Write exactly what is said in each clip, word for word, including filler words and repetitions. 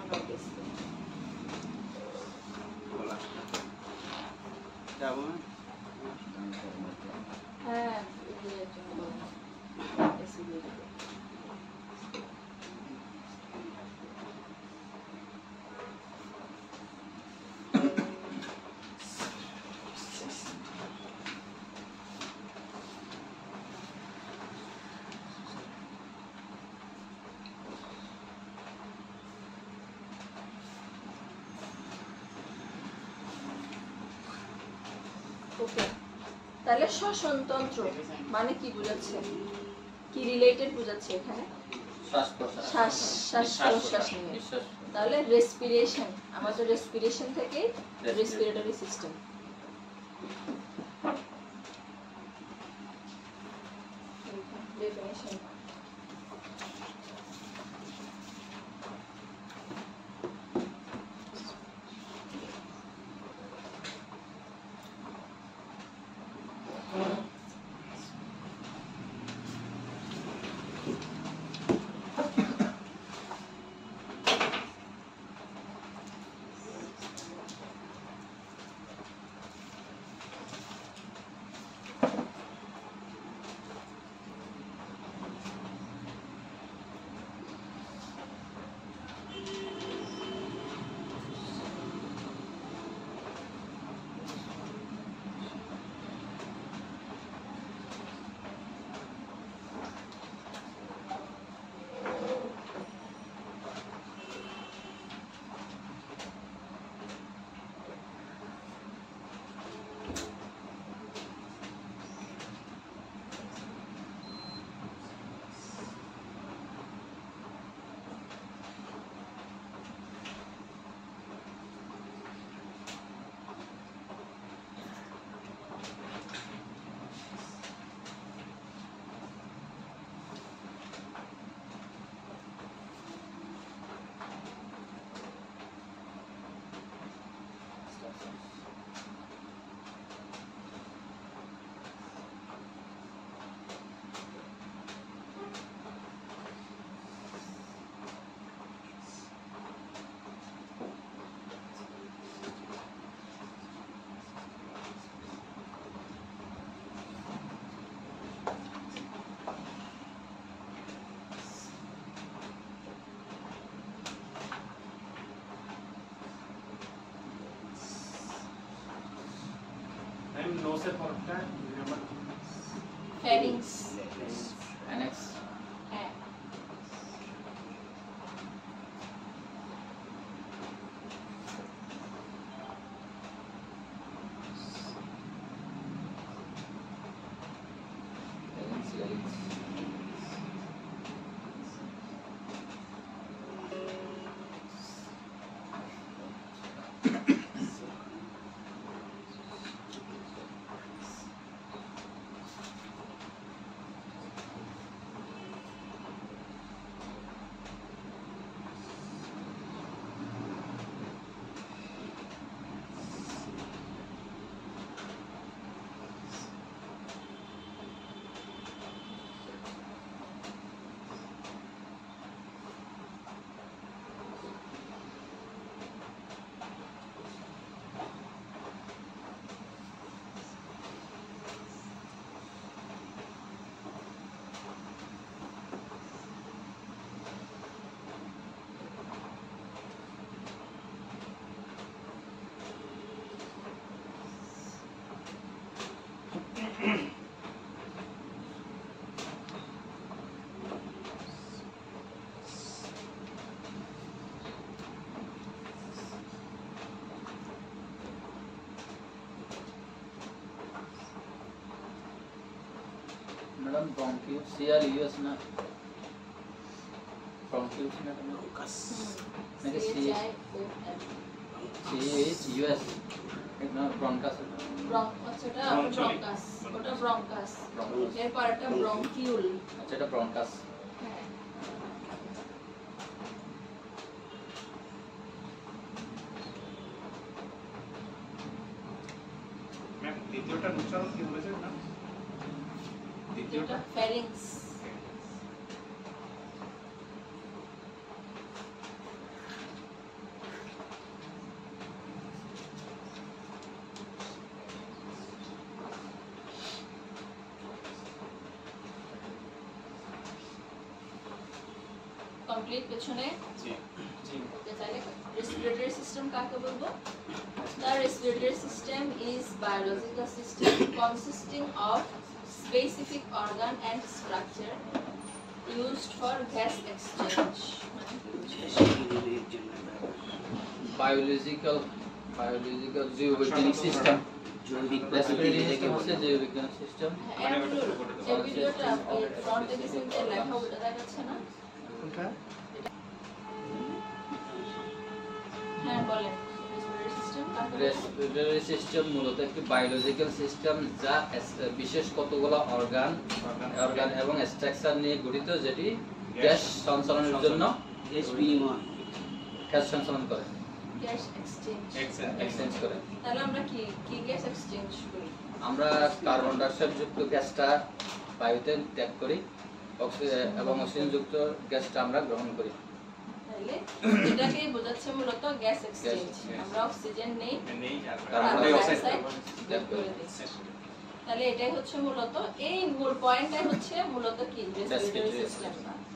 হ্যাঁ ওকে, তাহলে শ্বসনতন্ত্র মানে কি বোঝাচ্ছে, কি রিলেটেড বোঝাচ্ছে এখানে? শ্বাস শ্বাস শ্বাস প্রশ্বাস নিয়ে। তাহলে রেসপিরেশন, আমাদের রেসপিরেশন থেকে রেসপিরেটরি সিস্টেম। ডেফিনিশন nose से पड़ता है pharynx annex है madam bronchius C R US ना ब्रोंकियस ना ब्रोंकस मेरे सी सी एच यूएस एक ना ब्रोंकस ব্রঙ্কাস ওটা ব্রঙ্কাস ওটা ব্রঙ্কাস এরপর একটা ব্রঙ্কিউল আচ্ছা এটা ব্রঙ্কাস হ্যাঁ ম্যাম দ্বিতীয়টা উচ্চারণ কি বলেছেন না দ্বিতীয়টা ফ্যারিংস কমপ্লিট পেছনে জি জি ওকে তাহলে রেসপিরেটরি সিস্টেম কাকে বলবো The respiratory system is biological system consisting of specific organ and structure used for gas exchange. Biological biological জীববৈজ্ঞানিক সিস্টেম জৈবিক রেসপিরেটরি সিস্টেম হচ্ছে জীববিজ্ঞান সিস্টেম হ্যাঁ এই ভিডিওটা ফ্রন্টে কিছু লেখা ওটা দেখাচ্ছে না কোনটা হ্যাঁ বলেন রেসপিরেটরি সিস্টেম কাকে বলে রেসপিরেটরি সিস্টেম মূলত একটি বায়োলজিক্যাল সিস্টেম যা এস- বিশেষ কতগুলো অর্গান অর্গান এবং স্ট্রাকচার নিয়ে গঠিত যেটি গ্যাস সঞ্চালনের জন্য গ্যাস বিনিময় গ্যাস সঞ্চালন করে গ্যাস এক্সচেঞ্জ এক্সেল এক্সচেঞ্জ করে তাহলে আমরা কি কি গ্যাস এক্সচেঞ্জ করি আমরা কার্বন ডাইঅক্সাইড যুক্ত গ্যাসটা বায়ুতে ত্যাগ করি অক্সিজেন এবং অক্সিজেন যুক্ত গ্যাসটা আমরা গ্রহণ করি তাহলে এটাকে বোঝাচ্ছে মূলত গ্যাস এক্সচেঞ্জ Yes. আমরা অক্সিজেন নেই নেই আর কার্বন কার্বন ডাইঅক্সাইড ডাইঅক্সাইড যোগ করে দিই তাহলে এটাই হচ্ছে মূলত এই মূল পয়েন্টটাই হচ্ছে মূলত কি রেসপিরেটরি Respiratory সিস্টেম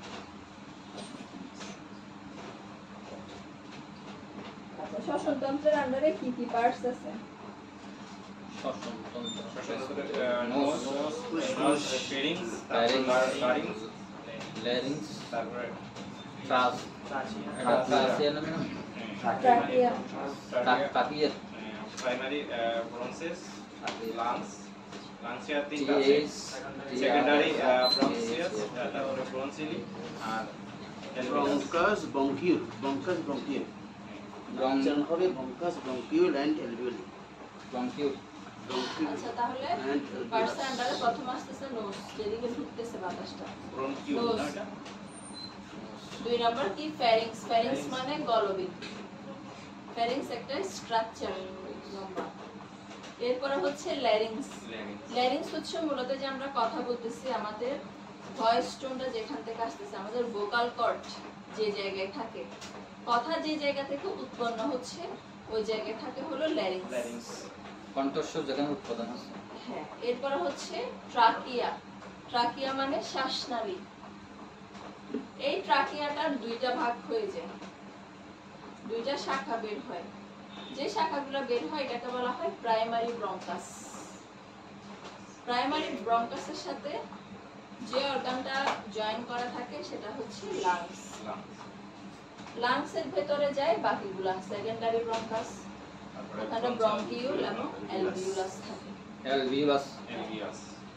আচ্ছা শ্বসন তন্ত্রের আন্ডারে কি কি পার্টস আছে শ্বসন তন্ত্র নোজ নোজ ফেরিংস তারপর লারিংস ল্যারিংস তারপরে ট্রাস এটা ট্রাসিয়া নামে না trachea trachea primary bronchus lungs লাংসের তিন টিএস সেকেন্ডারি ব্রনসিয়াস তারপরে ব্রনসিলি আর ব্রঙ্কাস ব্রঙ্কিউল ব্রঙ্কাস ব্রঙ্কিউল উচ্চারণ হবে bronchus bronchiole and alveoli bronchiole bronchiole আচ্ছা তাহলে অ্যান্ড পার্টসের আন্ডারে প্রথম আসতেছে নোজ যেদিকে ঢুকতেছে বাতাসটা ব্রনকিউল Nose. না এটা দুই নম্বর কি ফ্যারিংস ফ্যারিংস মানে গলবিল ফ্যারিংস একটা স্ট্রাকচার লম্বা এরপরে হচ্ছে ল্যারিংস ল্যারিংস হচ্ছে মূলত যে আমরা কথা বলতেছি আমাদের ভয়েস টোনটা যেখান থেকে আসতেছে আমাদের ভোকাল কর্ড যে জায়গায় থাকে কথা যে জায়গা থেকে উৎপন্ন হচ্ছে ওই জায়গায় থাকে হলো ল্যারিংস ল্যারিংস কণ্ঠস্বর যেখানে উৎপাদন হচ্ছে হ্যাঁ এরপরে হচ্ছে ট্রাকিয়া ট্রাকিয়া মানে শ্বাসনালী এই ট্রাকিয়াটার দুইটা ভাগ হয়ে যায় দুইটা শাখা বের হয় যে শাখাগুলো বের হয় এটাকে বলা হয় প্রাইমারি ব্রঙ্কাস প্রাইমারি ব্রঙ্কাসের সাথে যে অর্গানটা জয়েন করা থাকে সেটা হচ্ছে লাংস লাংসের ভেতরে যায় বাকিগুলা সেকেন্ডারি ব্রঙ্কাস ওখানে ব্রঙ্কিউল এবং অ্যালভিউলাস থাকে অ্যালভিউলাস এলভিয়াস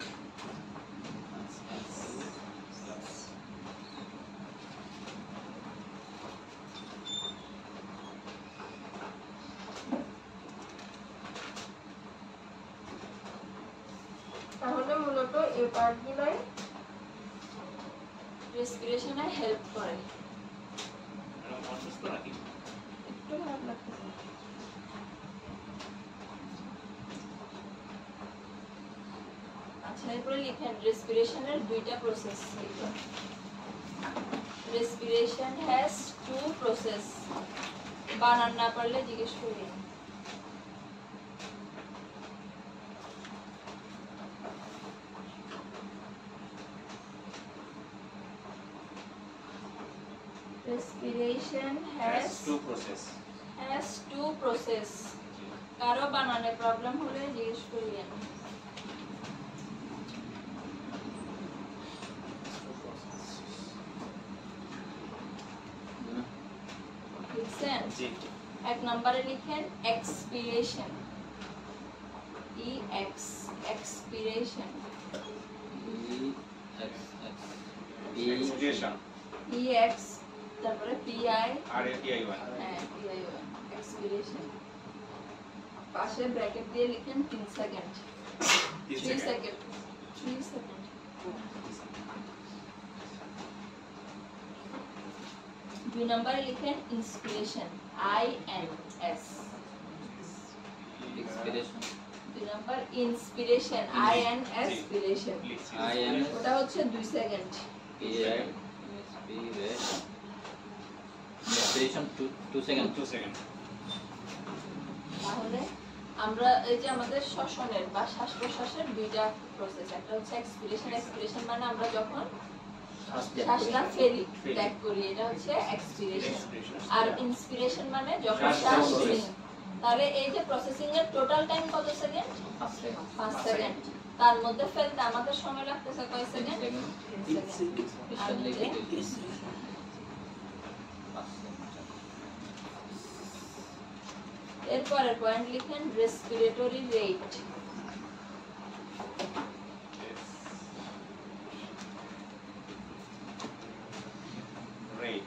তাহলে মূলত এই পার্টগুলোই রেসপিরেশনে হেল্প করে অসুস্থ নাকি একটু খারাপ লাগতেছে আচ্ছা এরপরে লিখেন রেসপিরেশনের দুইটা process respiration has two process বানান না পারলে জিজ্ঞেস করি respiration has has two process has two process কারো বানানে প্রবলেম হলে জিজ্ঞেস করিয়েন লিখছেন জি এক নম্বরে লিখেন expiration E X expiration expiration E X তারপরে P I R A T I one হ্যাঁ পি আই এক্সপিরেশন পাশে ব্র্যাকেট দিয়ে লিখেন তিন সেকেন্ড তিন three second second three second দুই নম্বরে লিখেন inspiration I N S expiration দুই নম্বর ইন্সপিরেশন আই এন এসপিরেশন লিখছি আইএনএস ওটা হচ্ছে দুই second PI inspiration inspiration two second two second তাহলে আমরা এই যে আমাদের শ্বসনের বা শ্বাস প্রশ্বাসের দুইটা প্রসেস একটা হচ্ছে এক্সপিরেশন এক্সপিরেশন মানে আমরা যখন শ্বাসটা ফেলি ত্যাগ করি, এটা হচ্ছে এক্সপিরেশন। আর ইন্সপিরেশন মানে যখন শ্বাস শ্বাস বন্ধ নিই। তাহলে এই যে প্রসেসিং এর টোটাল টাইম কত সেকেন্ড? পাঁচ সেকেন্ড। তার মধ্যে ফেলতে আমাদের সময় লাগতেছে কয় সেকেন্ড? তিন সেকেন্ড। আর নিতে এরপরের পয়েন্ট লিখেন রেসপিরেটরি রেট। Rate.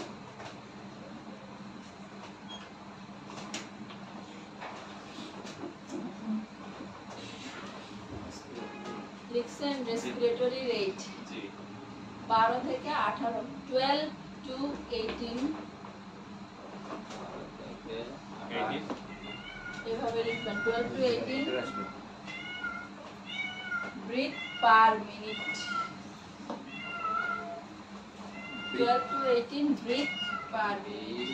লিখছেন রেসপিরেটরি রেট জি। বারো থেকে আঠারো, টুয়েলভ টু এইটিন, Eighteen. এভাবে লিখবেন twelve to eighteen breath per minute. Twelve to eighteen breath per minute.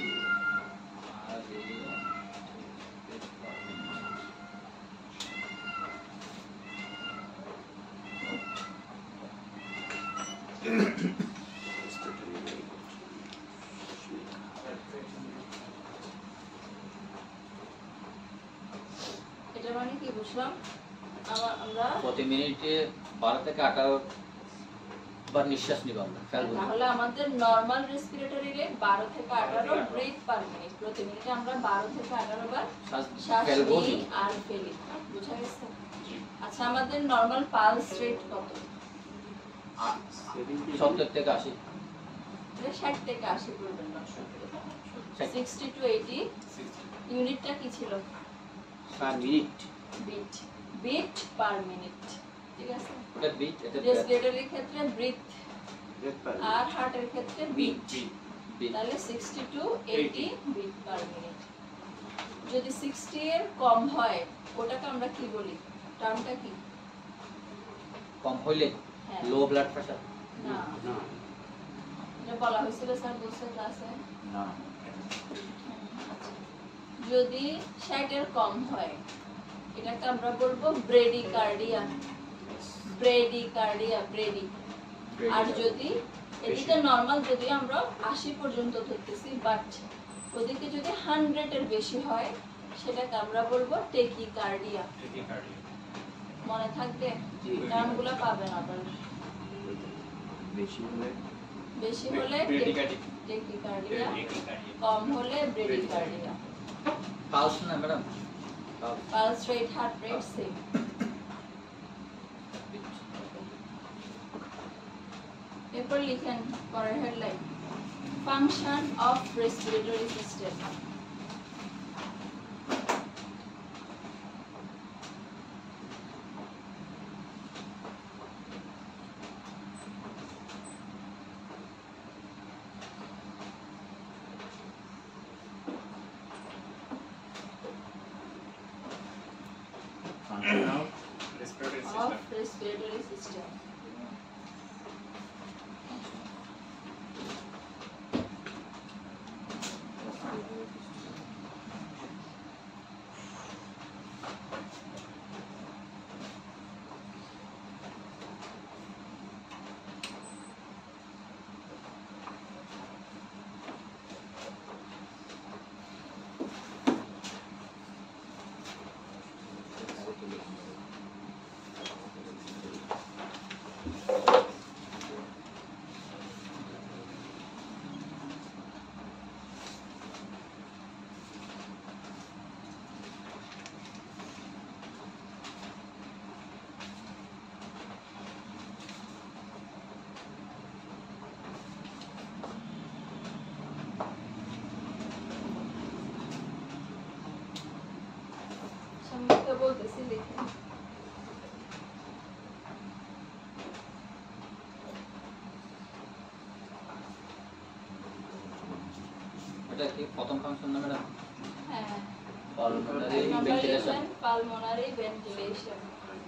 এটা মানে কি বুঝলাম? আমা- আমরা প্রতি মিনিটে বারো থেকে আঠারো বার নিঃশ্বাস নিব আমরা, খেয়াল করুন। তাহলে আমাদের নরমাল রেসপিরেটরি রেট বারো থেকে আঠারো ব্রিথ পার মিনিট। প্রতি মিনিটে আমরা বারো থেকে আঠারো বার শ্বাস শ্বাস ফেলবো নিই আর ফেলি। বুঝা গেছে? আচ্ছা, আমাদের নরমাল পালস রেট কত? সত্তর থেকে আশি। এটা ষাট থেকে আশি করবেন না, ষাট। Sixty to eighty. ইউনিটটা কি ছিল? Per minute beat, beat per minute. ঠিক আছে? এটা বিট, এটা ব্রেথ। রেসপিরেটরির ক্ষেত্রে ব্রিথ ব্রেথ পার আর হার্টের ক্ষেত্রে বিট। বিট। তাহলে sixty to eighty beat per minute. যদি সিক্সটি এর কম হয় ওটাকে আমরা কি বলি? টার্মটা কি? কম হইলে হ্যাঁ। Low blood pressure. না, না এটা বলা হয়েছিল স্যার বলছে ক্লাসে। না যদি ষাট এর কম হয় এটাকে আমরা বলবো ব্রেডিকার্ডিয়া। ব্রেডিকার্ডিয়া, ব্রেডি। আর যদি এদিকে নরমাল যদি আমরা আশি পর্যন্ত ধরতেছি, বাট ওদিকে যদি হান্ড্রেড এর বেশি হয় সেটাকে আমরা বলবো টেকিকার্ডিয়া। Tachycardia. মনে থাকবে? জি। টার্মগুলো পাবেন আবার। বেশি হলে বেশি হলে Bradycardia. Tachycardia, Tachycardia. কম হলে ব্রেডিকার্ডিয়া। পালস না madam? Pulse. Pulse rate, heart rate same. এরপর লিখেন পরের headline function of respiratory system. Function of respiratory of system. respiratory system. সম্মুখে বলতেছি লিখেন। এটা কি প্রথম ফাংশন না ম্যাডাম? হ্যাঁ, পালমোনারি নাম্বার ভেন্টিলেশন। লিখবেন পালমোনারি ভেন্টিলেশন।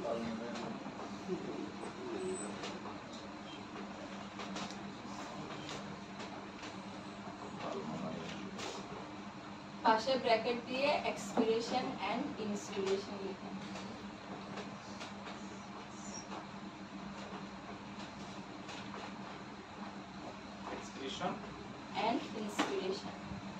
পাশে ব্র্যাকেট দিয়ে এক্সপিরেশন এন্ড ইন্সপিরেশন লিখেন। and inspiration.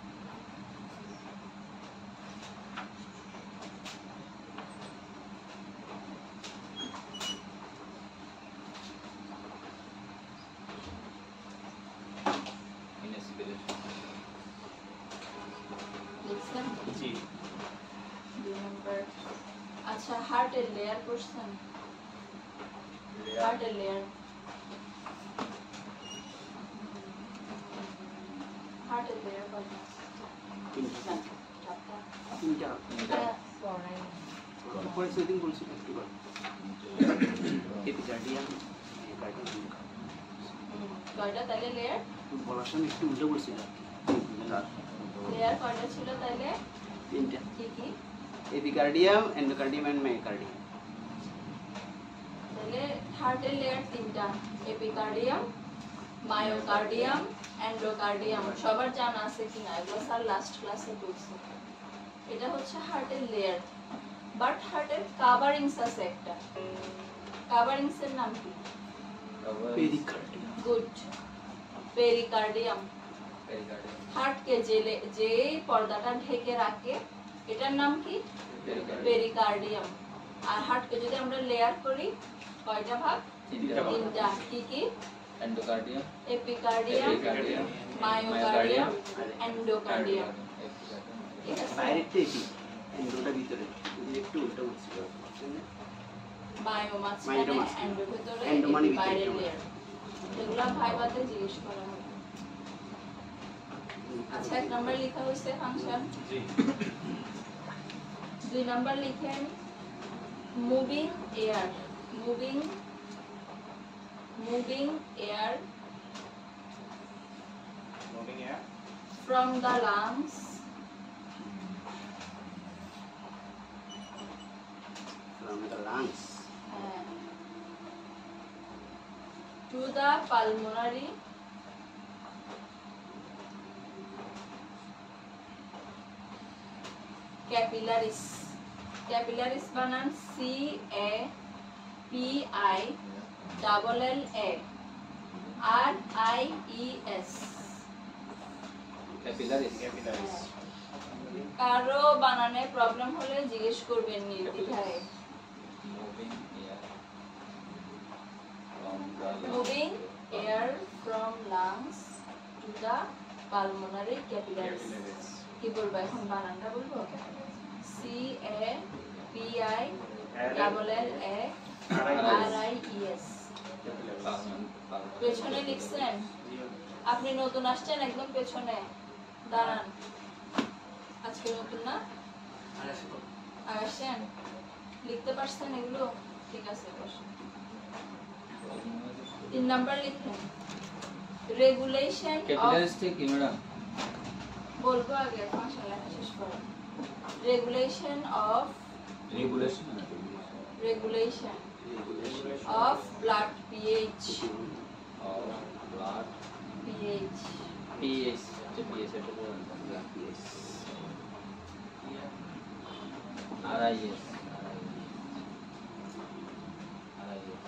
লিখছেন জি দুই নম্বর আচ্ছা হার্টের লেয়ার করছেন হার্টের লেয়ার হার্টের লেয়ার কয়টা তিনটা চারটা তিনটা হ্যাঁ, পড়াই পরে সেদিন বলছি একটু বার এপিকার্ডিয়াম এপিকার্ডিয়াম হুম, কয়টা তাইলে লেয়ার বলার সময় একটু উল্টো বলছিলাম লেয়ার কয়টা ছিল তাইলে তিনটা কি কি এপিকার্ডিয়াম এন্ডোকার্ডিয়াম এন্ড মায়োকার্ডিয়াম তাহলে হার্টের লেয়ার তিনটা এপিকার্ডিয়াম মায়োকার্ডিয়াম এন্ডোকার্ডিয়াম সবার জানা আছে কিনা এগুলো স্যার লাস্ট ক্লাসে বলছে এটা হচ্ছে হার্টের লেয়ার বাট হার্টের কাভারিংস আছে একটা কাভারিংস এর নাম কি পেরিকার্ডিয়াম গুড পেরিকার্ডিয়াম হার্টকে যে লে- যে পর্দাটা ঢেকে রাখে এটার নাম কি পেরিকার্ডিয়াম আর হার্টকে যদি আমরা লেয়ার করি কয়টা ভাগ তিনটা কি কি endocardium epicardium epicardium myocardium endocardium ঠিক আছে বাইরেরটা এপি এন্ডোটা ভিতরে যদি একটু উল্টো বলছিলাম মায়ো মাঝখানে মায়োটা মাঝখানে। এন্ডো ভিতরে এন্ডো মানে এপি ভিতরে বাইরের কেমন? লেয়ার এগুলা ভাইবাতে জিজ্ঞেস করা হবে আচ্ছা এক নাম্বার লেখা হয়েছে ফাংশন জি দুই নাম্বার লিখেন moving air moving moving air moving air from the lungs from the lungs uh, to the pulmonary capillaries capillaries বানান C A P I double L A R I E S capillaries capillaries কারো বানানে problem হলে জিজ্ঞেস করবেন নির্দ্বিধায় moving air from the moving air from lungs to the pulmonary capillaries capillaries কি বলবো এখন বানানটা বলবো C A P I double L A R I E S পেছনে লিখছেন আপনি নতুন আসছেন একদম পেছনে দাঁড়ান আজকে নতুন না আসছেন লিখতে পারছেন এগুলো ঠিক আছে বসুন তিন নাম্বার লিখেন রেগুলেশন অফ ক্যাপিলারিস কি ম্যাডাম বলবো আগে ফাংশন লেখা শেষ করো regulation of regulation regulation of blood pH of blood pH pH যে পিএইচ এটা বলেন আরআইএস আরআইএস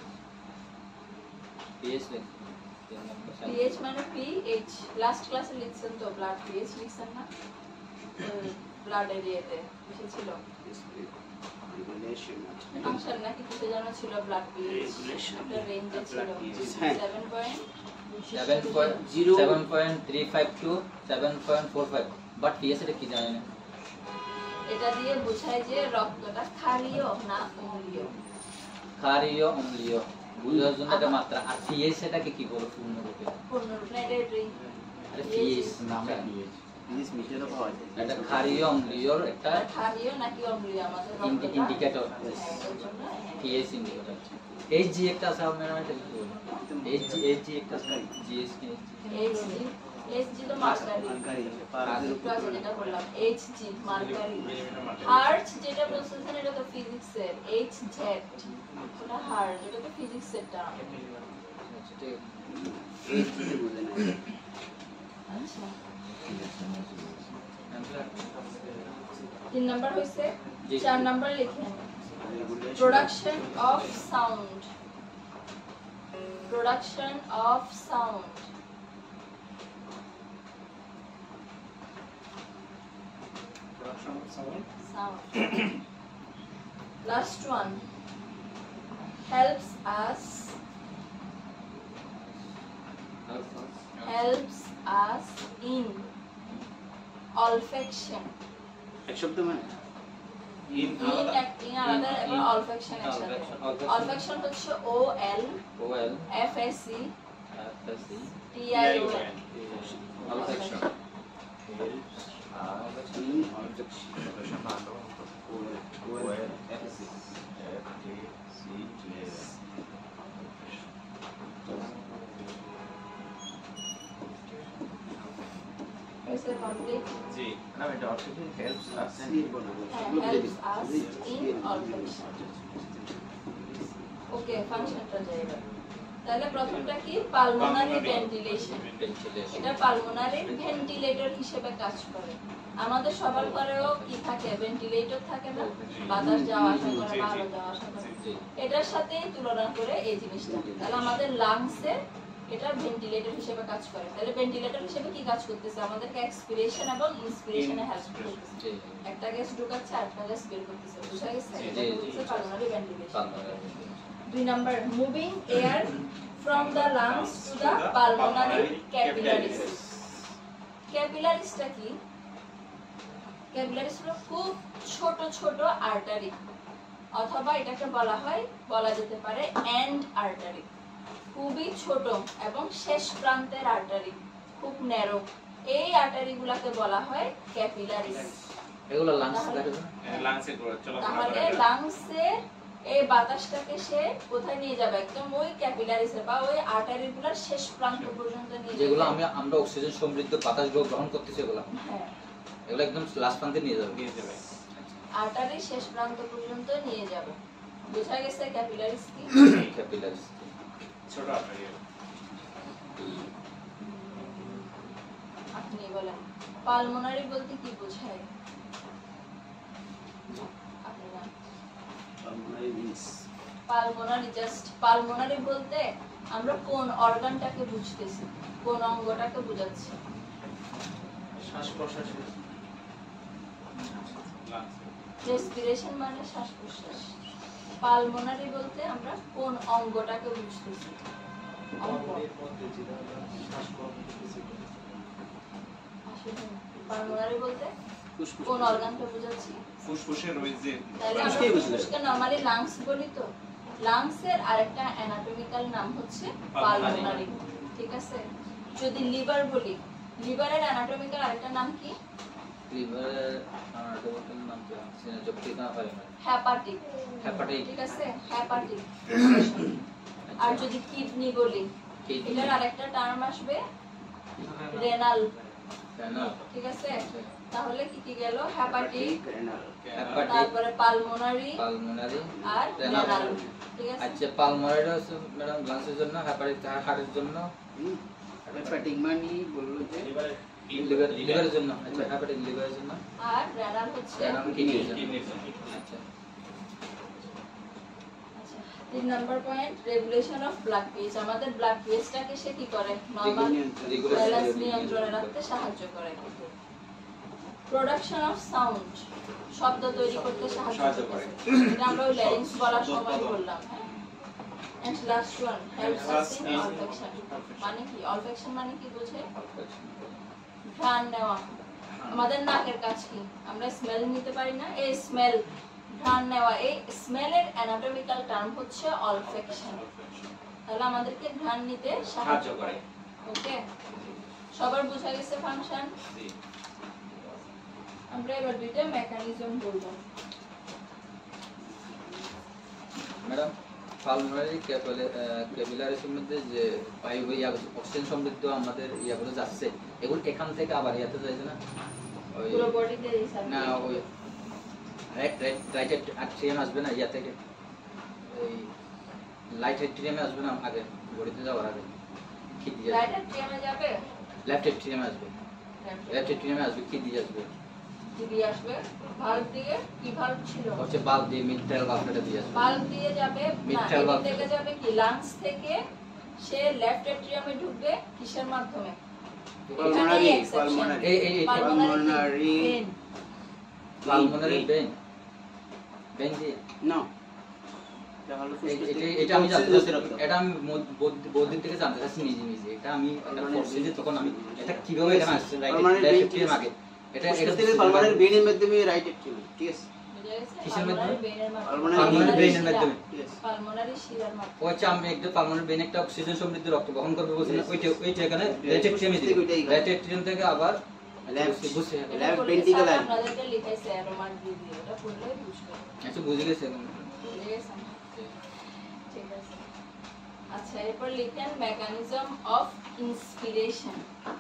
পিএইচ লিখুন পিএইচ মানে পিএইচ লাস্ট ক্লাসে লিখছেন তো ব্লাড পিএইচ লিখছেন না ব্লাড এরিয়াতে কিছু ছিল regulation ফাংশন নাকি কিছু যেন ছিল ব্লাড পিএইচ Regulation. একটা রেঞ্জে ছিল হ্যাঁ। Seven point seven point Zero. Seven point three five two seven point four five but PS এটা কি জানেন না এটা দিয়ে বোঝায় যে রক্তটা ক্ষারীয় না অম্লীয় ক্ষারীয় অম্লীয় বুঝার জন্য একটা মাত্রা আর পিএস এটাকে কি বলে পূর্ণরূপে পূর্ণরূপে এটা ড্রিঙ্ক এটা পিএস নামে pH this meter of oil এটা ক্ষারীয় অম্লীয়র একটা ক্ষারীয় নাকি অম্লীয় আমাদের ইন্ডি- রক্তটা ইন্ডিকেটর হ্যাঁ, এর জন্য হ্যাঁ। পিএস ইন্ডিকেটর এইচ জি একটা আছে আপনার এটা কি বলে এইচ জি এইচ জি একটা আছে জিএস কি এইচজি এইচজি তো মার্কারি মার্কারি পারদের একটু আগে উপরে যেটা বললাম এইচজি মার্কারি মিলিমিটার মাত্রা হার্ট যেটা বলছেন এটা তো ফিজিক্সের এইচ জেড ওটা হার্ট এটা তো ফিজিক্সের টার্ম আচ্ছা ঠিক এই চিত্র বুঝে না আচ্ছা আছে তিন নাম্বার হইছে জি। চার নাম্বার লিখেন regulation production of sound production of sound sound. Last one. Helps us. Helps us in olfaction. এক শব্দ মানে In In act- in আলাদা এবং olfaction একসাথে। Olfaction. Olfaction হচ্ছে O L O L F S C F S C T I O N. Olfaction. in olfaction. Is it complete? জি না এটা অর্থে হেল্পস আস সি বলবো Helps us in olfaction. Okay ফাংশনটা যাইবে তাহলে প্রথমটা কি পালমোনারি ভেন্টিলেশন Ventilation. এটা পালমোনারি ভেন্টিলেটর হিসেবে কাজ করে আমাদের সবার ঘরেও কি থাকে ভেন্টিলেটর থাকে না বাতাস যাওয়া আসা করে ভালো যাওয়া আসা করে জি। এটার সাথে তুলনা করে এই জিনিসটা তাহলে আমাদের লাংসে এটা ভেন্টিলেটর হিসেবে কাজ করে তাহলে ভেন্টিলেটর হিসেবে কি কাজ করতেছে আমাদেরকে এক্সপিরেশন এবং ইন্সপিরেশনে হেল্প করতেছে জি। একটা গ্যাস ঢোকাচ্ছে আরেকটা গ্যাস বের করতেছে বুঝা গেছে জি, এটা জি, হচ্ছে জি। Pulmonary ventilation Pulmonary. দুই number moving air from the lungs to the pulmonary capillaries ক্যাপিলারিসটা কি ক্যাপিলারিস হলো খুব ছোট ছোট আর্টারি অথবা এটাকে বলা হয় বলা যেতে পারে এন্ড আর্টারি খুবই ছোট এবং শেষ প্রান্তের আর্টারি খুব ন্যারো এই আর্টারি গুলাকে বলা হয় ক্যাপিলারিস এগুলো লাংস থাকে না? লাংসে চলাফেরা তাহলে করে লাংসে এই বাতাসটাকে সে কোথায় নিয়ে যাবে একদম ওই ক্যাপিলারিসে বা ওই আর্টারিগুলোর শেষ প্রান্ত পর্যন্ত নিয়ে যাবে যেগুলো আমি আমরা অক্সিজেন সমৃদ্ধ বাতাস গ্রহণ করতেছি এগুলো হ্যাঁ এগুলো একদম লাস্ট প্রান্তে নিয়ে যাবে নিয়ে যাবে আর্টারি শেষ প্রান্ত পর্যন্ত নিয়ে যাবে বোঝা গেছে ক্যাপিলারিস কি ক্যাপিলারিস। ছোট আর্টারি আপনি বলেন পালমোনারি বলতে কি বোঝায় আপনি না pulmonary veins. Pulmonary just pulmonary বলতে আমরা কোন অর্গানটাকে বুঝতেছি কোন অঙ্গটাকে বোঝাচ্ছি শ্বাস প্রশ্বাসের লাংস রেসপিরেশন মানে শ্বাস প্রশ্বাস পালমোনারি বলতে আমরা কোন অঙ্গটাকে বুঝতেছি অঙ্গ পালমোনারি বলতে ফুসফুস। কোন অর্গানকে বোঝাচ্ছি ফুসফুসের ওই যে তাহলে আমরা ফুসফুসকেই বুঝি। ফুসফুসকে নরমালি লাংস বলি তো লাংসের আরেকটা অ্যানাটমিক্যাল নাম হচ্ছে পালমোনারি ঠিক আছে যদি লিভার বলি লিভারের অ্যানাটমিক্যাল আরেকটা নাম কি লিভারের আনাটোমিক্যাল নাম কি সিনা জপতি না পারে না হ্যাপাটিক হেপাটাইট ঠিক আছে হ্যাপাটিক আর যদি কিডনি বলি এটার আরেকটা টার্ম আসবে রেনাল রেনাল ঠিক আছে তাহলে কি কি গেল হ্যাপাটিক Hepatic, renal. হেপাটাইট তারপরে পালমোনারি পালমোনারি আর রেনাল। রেনাল ঠিক আছে আচ্ছা পালমোনারিটা হচ্ছে ম্যাডাম লাংসের জন্য হেপাটাইট হার্টের জন্য হুম। Hepatic মানে বললো যে লিভার লিভারের জন্য আচ্ছা হেপাটাইট লিভারের জন্য আর রেনাল হচ্ছে রেনাল কিডনির জন্য কিডনির জন্য আচ্ছা আচ্ছা, তিন number point regulation of blood pH আমাদের ব্লাড পিএইচটাকে সে কি করে নরমাল ব্যালেন্স নিয়ন্ত্রণে রাখতে সাহায্য করে প্রোডাকশন অফ সাউন্ড শব্দ তৈরি করতে সাহায্য সাহায্য করে করে। এটা আমরা ওই ল্যারিংস বলার সময় বললাম হ্যাঁ and last one helps us in olfaction মানে কি অলফ্যাকশন মানে কি বোঝে ঘ্রাণ নেওয়া আমাদের নাকের কাজ কি আমরা স্মেল নিতে পারি না এই স্মেল ঘ্রাণ নেওয়া এই স্মেলের অ্যানাটমিক্যাল টার্ম হচ্ছে অলফ্যাকশন তাহলে আমাদেরকে ঘ্রাণ নিতে সাহায্য সাহায্য করে করে। ওকে সবার বোঝা গেছে ফাংশন জি আমরা এবার দুইটা মেকানিজম বলবো ম্যাডাম পালমোনারি ক্যাপিলারিসের মধ্যে যে বায়ু ইয়া অক্সিজেন সমৃদ্ধ আমাদের ইয়াগুলো যাচ্ছে এগুলো এখান থেকে আবার ইয়াতে যাইছে না ওই পুরো বডিতে রিসার্ভ না ওই রাইট রাইট রাইট অ্যাট্রিয়াম আসবে না ইয়া থেকে ওই লাইট অ্যাট্রিয়ামে আসবে না আগে বডিতে যাওয়ার আগে খিদি যাবে রাইট অ্যাট্রিয়ামে যাবে লেফট অ্যাট্রিয়ামে আসবে লেফট অ্যাট্রিয়ামে আসবে খিদি আসবে দিদি আসবে ভাল্ব দিয়ে কি ভাল্ব ছিল হচ্ছে বাল্ব দিয়ে মিডটাল বাল্বটা দিয়ে আসবে ভাল্ব দিয়ে যাবে না Mitral এদিক valve থেকে যাবে কি লাংস থেকে সে লেফট অ্যাট্রিয়ামে ঢুকবে কিসের মাধ্যমে Pulmonary, এখানেই exception। pulmonary. এই এই এই Pulmonary Pulmonary vein। Pulmonary vein vein দিয়ে না এটা হলো এ- ফুসফুস এটা থেকে এটা আমি জানতে অক্সিজেন চাচ্ছি, রক্ত। এটা আমি বহু দিন থেকে জানতে চাচ্ছি নিজে নিজে এটা আমি একটা মানে পড়ছি যে তখন আমি এটা কিভাবে এখানে আসছে পালমোনারি বেন রাইট এর আগে এটা এটা ফুসফুস থেকে পালমোনারি বেনের মাধ্যমে রাইট অ্যাকচুয়ালি ঠিক আছে বুঝা গেছে? কিসের পালমোনারি মাধ্যমে? বেনের মাধ্যমে। পালমোনারি পালমোনারি পালমোনারি বেনের শিরা। মাধ্যমে ঠিক আছে পালমোনারি শিরার মাধ্যমে। ও আচ্ছা আমি একদম পালমোনারি বেন একটা অক্সিজেন সমৃদ্ধ রক্ত বহন করবে বলছেন না, Yes, ওইটা yes. ওইটা এখানে Yes, রাইট এক্সট্রিমে ফুসফুস দিবে থেকে ওইটাই রাইট এক্সট্রিম থেকে আবার লেফট বুঝছে এটা লেফট করলে ভেন্ট্রিকল স্যার লাইন আপনাদেরকে লিখাইছে অ্যারোমার দিয়ে দিয়ে। ওটা করলেই বুঝতে হবে। আচ্ছা বুঝে গেছে এখন বুঝে গেছেন? ঠিক আছে। আচ্ছা এরপর লিখেন mechanism of inspiration.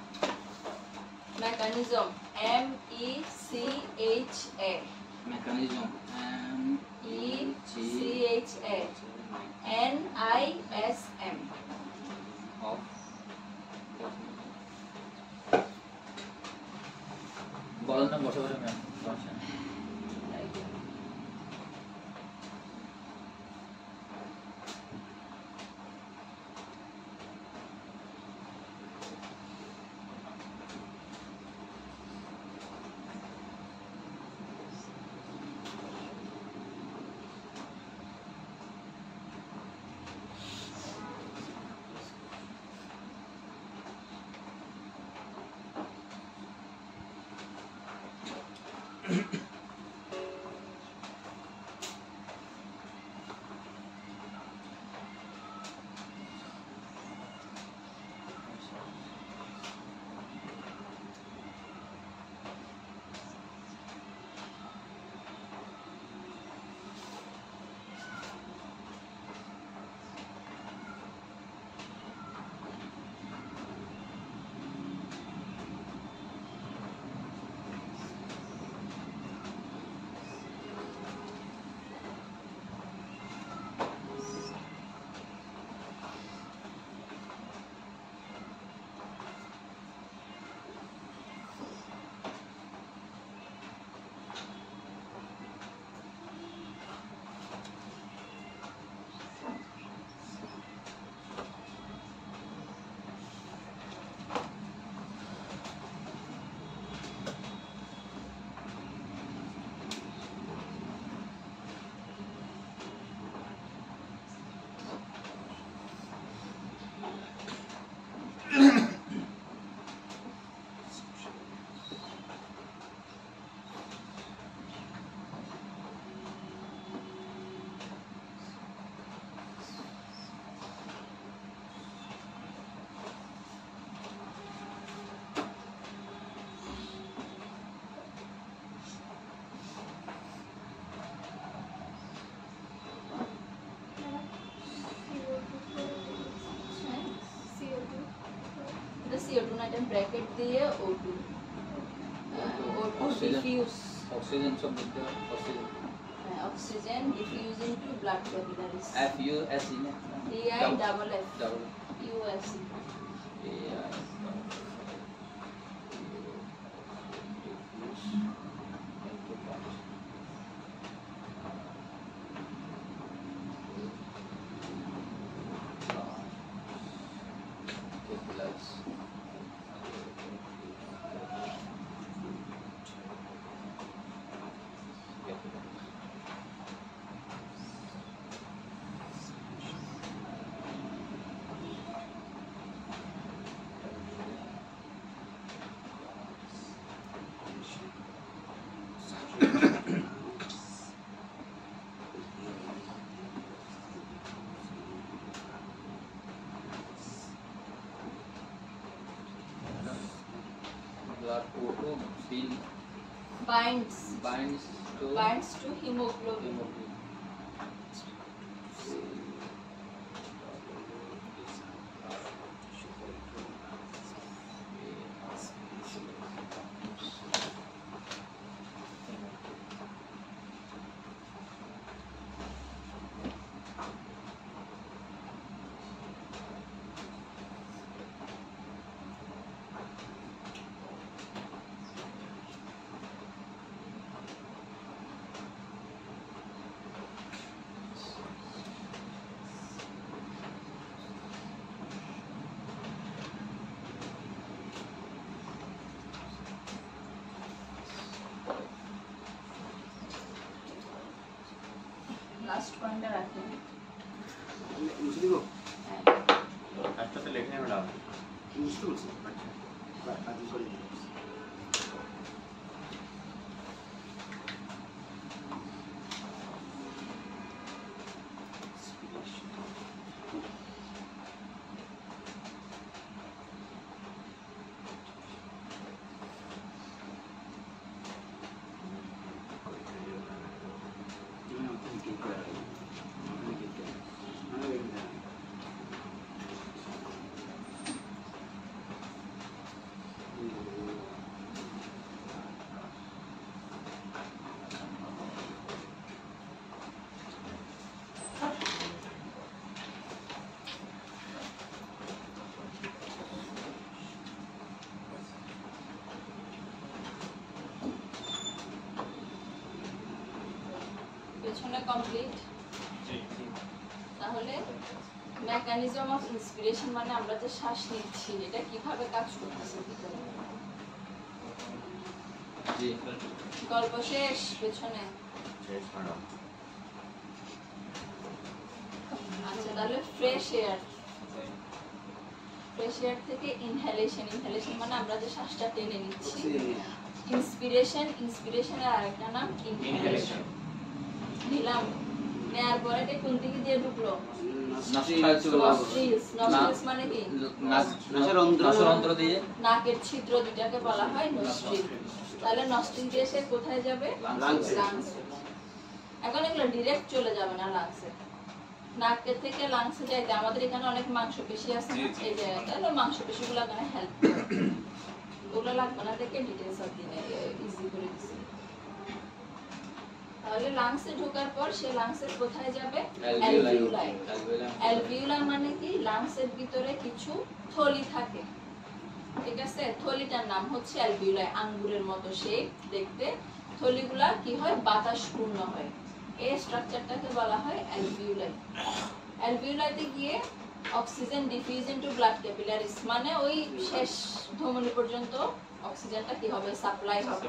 Mechanism M E C H A mechanism M E C H A N I S M. Of বলেন না বসে বসে ম্যাম সমস্যা নেই। সিও টু না এটা ব্র্যাকেট দিয়ে O two O two Oxygen. Diffuse oxygen সমৃদ্ধ oxygen oxygen diffuse into blood capillaries. F U S E না D I double F double U S E. A I blood O two bind binds binds to binds to hemoglobin. hemoglobin. পয়েন্টটা রাখেন। মুছে দিব হ্যাঁ। একটাতে লেখে madam মুছতে বলছি আচ্ছা কাজ করে পেছনে কমপ্লিট। জি তাহলে মেকানিজম অফ ইন্সপিরেশন মানে আমরা যে শ্বাস নিচ্ছি এটা কিভাবে কাজ করতেছে ভিতরে। জি গল্প শেষ। পেছনে শেষ ম্যাডাম আচ্ছা, তাহলে ফ্রেশ এয়ার, ফ্রেশ এয়ার থেকে ইনহেলেশন, ইনহেলেশন মানে আমরা যে শ্বাসটা টেনে নিচ্ছি। ইন্সপিরেশন, ইন্সপিরেশনের আরেকটা নাম ইনহেলেশন। নিলাম, নেয়ার পরে এটা কোন দিকে দিয়ে ঢুকলো? নস্ট্রিলস। নস্ট্রিলস মানে কি? নাসের অন্ধ্র নাসের অন্ধ্র দিয়ে নাকের ছিদ্র দুটাকে বলা হয় নস্ট্রিল। তাহলে নস্ট্রিল দিয়ে সে কোথায় যাবে? লাংসে। লাংসে। এখন এগুলো ডাইরেক্ট চলে যাবে না লাংসে, নাকের থেকে লাংসে যাইতে আমাদের এখানে অনেক মাংসপেশি আছে না, এই যে তাহলে মাংসপেশিগুলো এখানে হেল্প করে। ওগুলো লাগবে না, দেখে ডিটেইলস আর দিনে ইজি করে দিছি। তাহলে লাংসে ঢোকার পর সে লাংসের কোথায় যাবে? অ্যালভিউলাই। অ্যালভিউলাই মানে কি? লাংসের ভিতরে কিছু থলি থাকে, ঠিক আছে? থলিটার নাম হচ্ছে অ্যালভিউলাই। আঙ্গুরের মতো শেপ দেখতে। থলিগুলা কি হয়? বাতাস পূর্ণ হয়। এই স্ট্রাকচারটাকে বলা হয় অ্যালভিউলাই। অ্যালভিউলাইতে গিয়ে oxygen diffuse into blood capillaries, মানে ওই শেষ ধমনী পর্যন্ত অক্সিজেনটা কি হবে? সাপ্লাই হবে।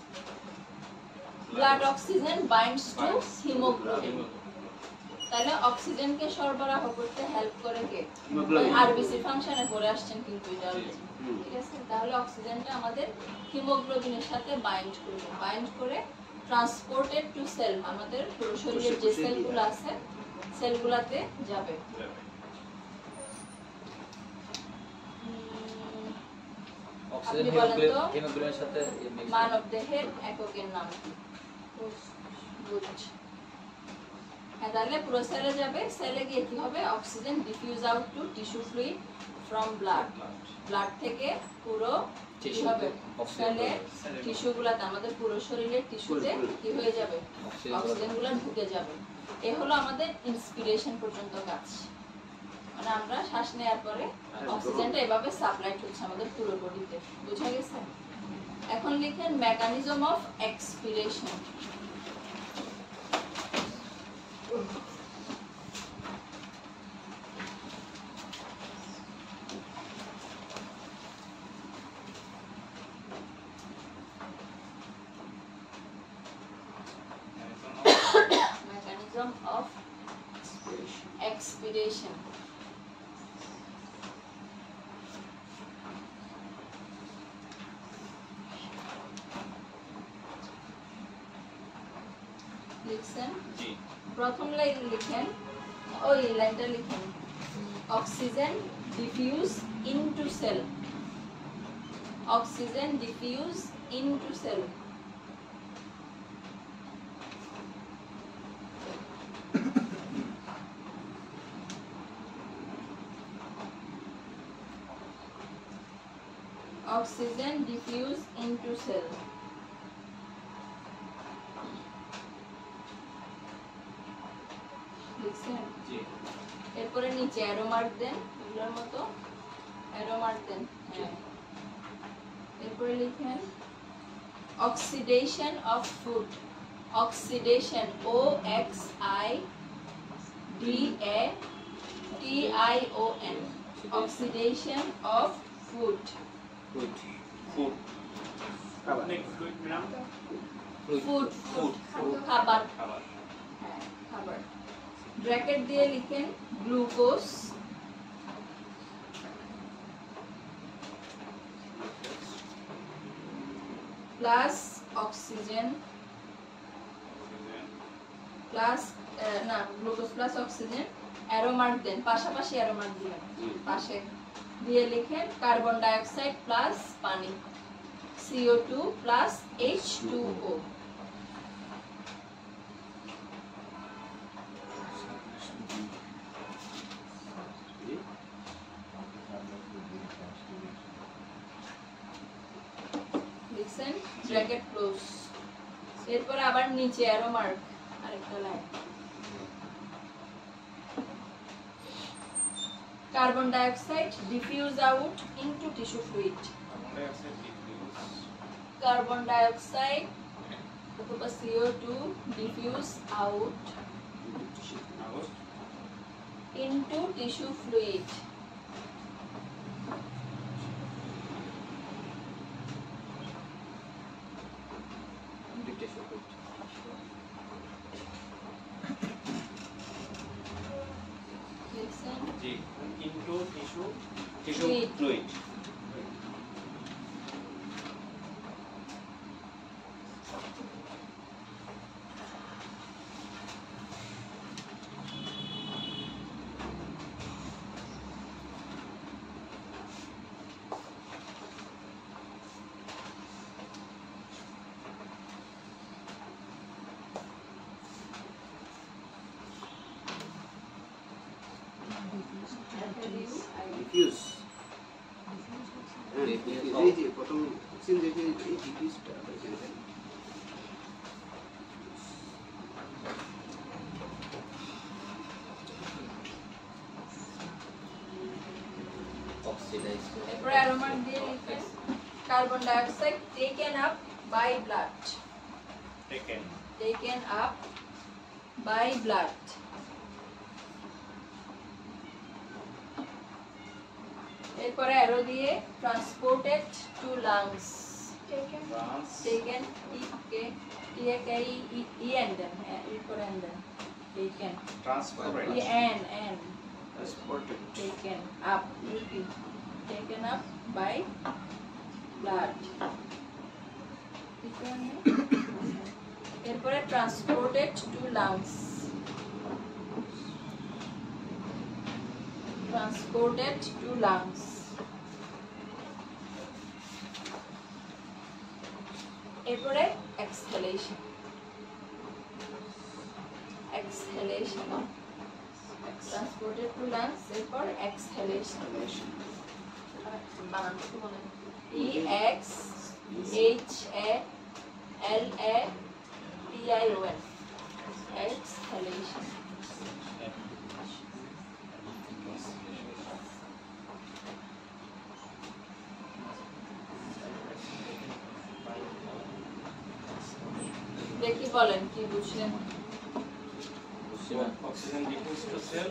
Blood oxygen binds to haemoglobin. তাহলে অক্সিজেনকে সরবরাহ করতে হেল্প করে কে? আরবিসি ফাংশনে করে আসছেন কিন্তু এটা অলরেডি, ঠিক আছে? তাহলে অক্সিজেনটা আমাদের হিমোগ্লোবিনের সাথে বাইন্ড করবে, বাইন্ড করে ট্রান্সপোর্টেড টু সেল, আমাদের পুরো শরীরের যে সেলগুলো আছে সেলগুলোতে যাবে। অক্সিজেন আপনি বলেন তো হিমোগ্লোবিনের সাথে মানব দেহের এককের নাম কি? বুঝ। হ্যাঁ, তাহলে পুরো সেলে যাবে। সেলে গিয়ে কি হবে? Oxygen diffuse out to tissue fluid from blood. Blood থেকে পুরো কি হবে? সেলে টিস্যুগুলোতে, আমাদের পুরো শরীরের টিস্যুতে কি হয়ে যাবে? অক্সিজেনগুলো ঢুকে যাবে। এই হলো আমাদের ইন্সপিরেশন পর্যন্ত কাজ। মানে আমরা শ্বাস নেওয়ার পরে অক্সিজেনটা এভাবে সাপ্লাই হচ্ছে আমাদের পুরো বডিতে। বুঝা গেছে? এখন লিখেন mechanism of expiration. Mechanism of expiration. লিখছেন? জি প্রথম লাইন লিখেন, ওই লাইনটা লিখেন, oxygen diffuse into cell. Oxygen diffuse into cell. Oxygen diffuse into cell. লিখছেন? জি এরপরে নিচে অ্যারো মার্ক দেন, এগুলোর মতো অ্যারো মার্ক দেন। হ্যাঁ, এরপরে লিখেন oxidation of food. Oxidation, O X I D A T I O N. Oxidation of food. Food food খাবার fluid madam food, food খাবার। খাবার হ্যাঁ, খাবার। ব্র্যাকেট দিয়ে লিখেন গ্লুকোজ প্লাস অক্সিজেন প্লাস না glucose plus oxygen arrow mark দেন, পাশাপাশি অ্যারো মার্ক দিবেন পাশে দিয়ে লিখেন কার্বন ডাই অক্সাইড প্লাস পানি C O two plus H two O. লিখছেন ব্র্যাকেট ক্লোজ। এরপর আবার নিচে অ্যারো মার্ক আরেকটা line carbon dioxide diffuse out into tissue fluid carbon dioxide অথবা C O two diffuse out into tissue fluid জি into tissue tissue Fluid. Fluid diffuse হ্যাঁ এই যে প্রথম সিন দেখে এই ডিফিউজটা এখানে দেন। অক্সিডাইজ এরপর অ্যারো মার্ক দিয়ে লিখবেন carbon dioxide taken up by blood taken taken up by blood এরপরে অ্যারো দিয়ে transported to lungs taken trans taken e k e k e e and then এরপরে and then taken ট্রান্সফারেন্ট e and and transported taken up repeat taken up by blood এরপরে transported to lungs transported to lungs এরপরে exhalation exhalation transported to lungs এরপর exhalation বানান শুরু বলেন E X H A L A T I O N exhalation দেখি বলেন কি বুঝলেন oxygen diffuse to cell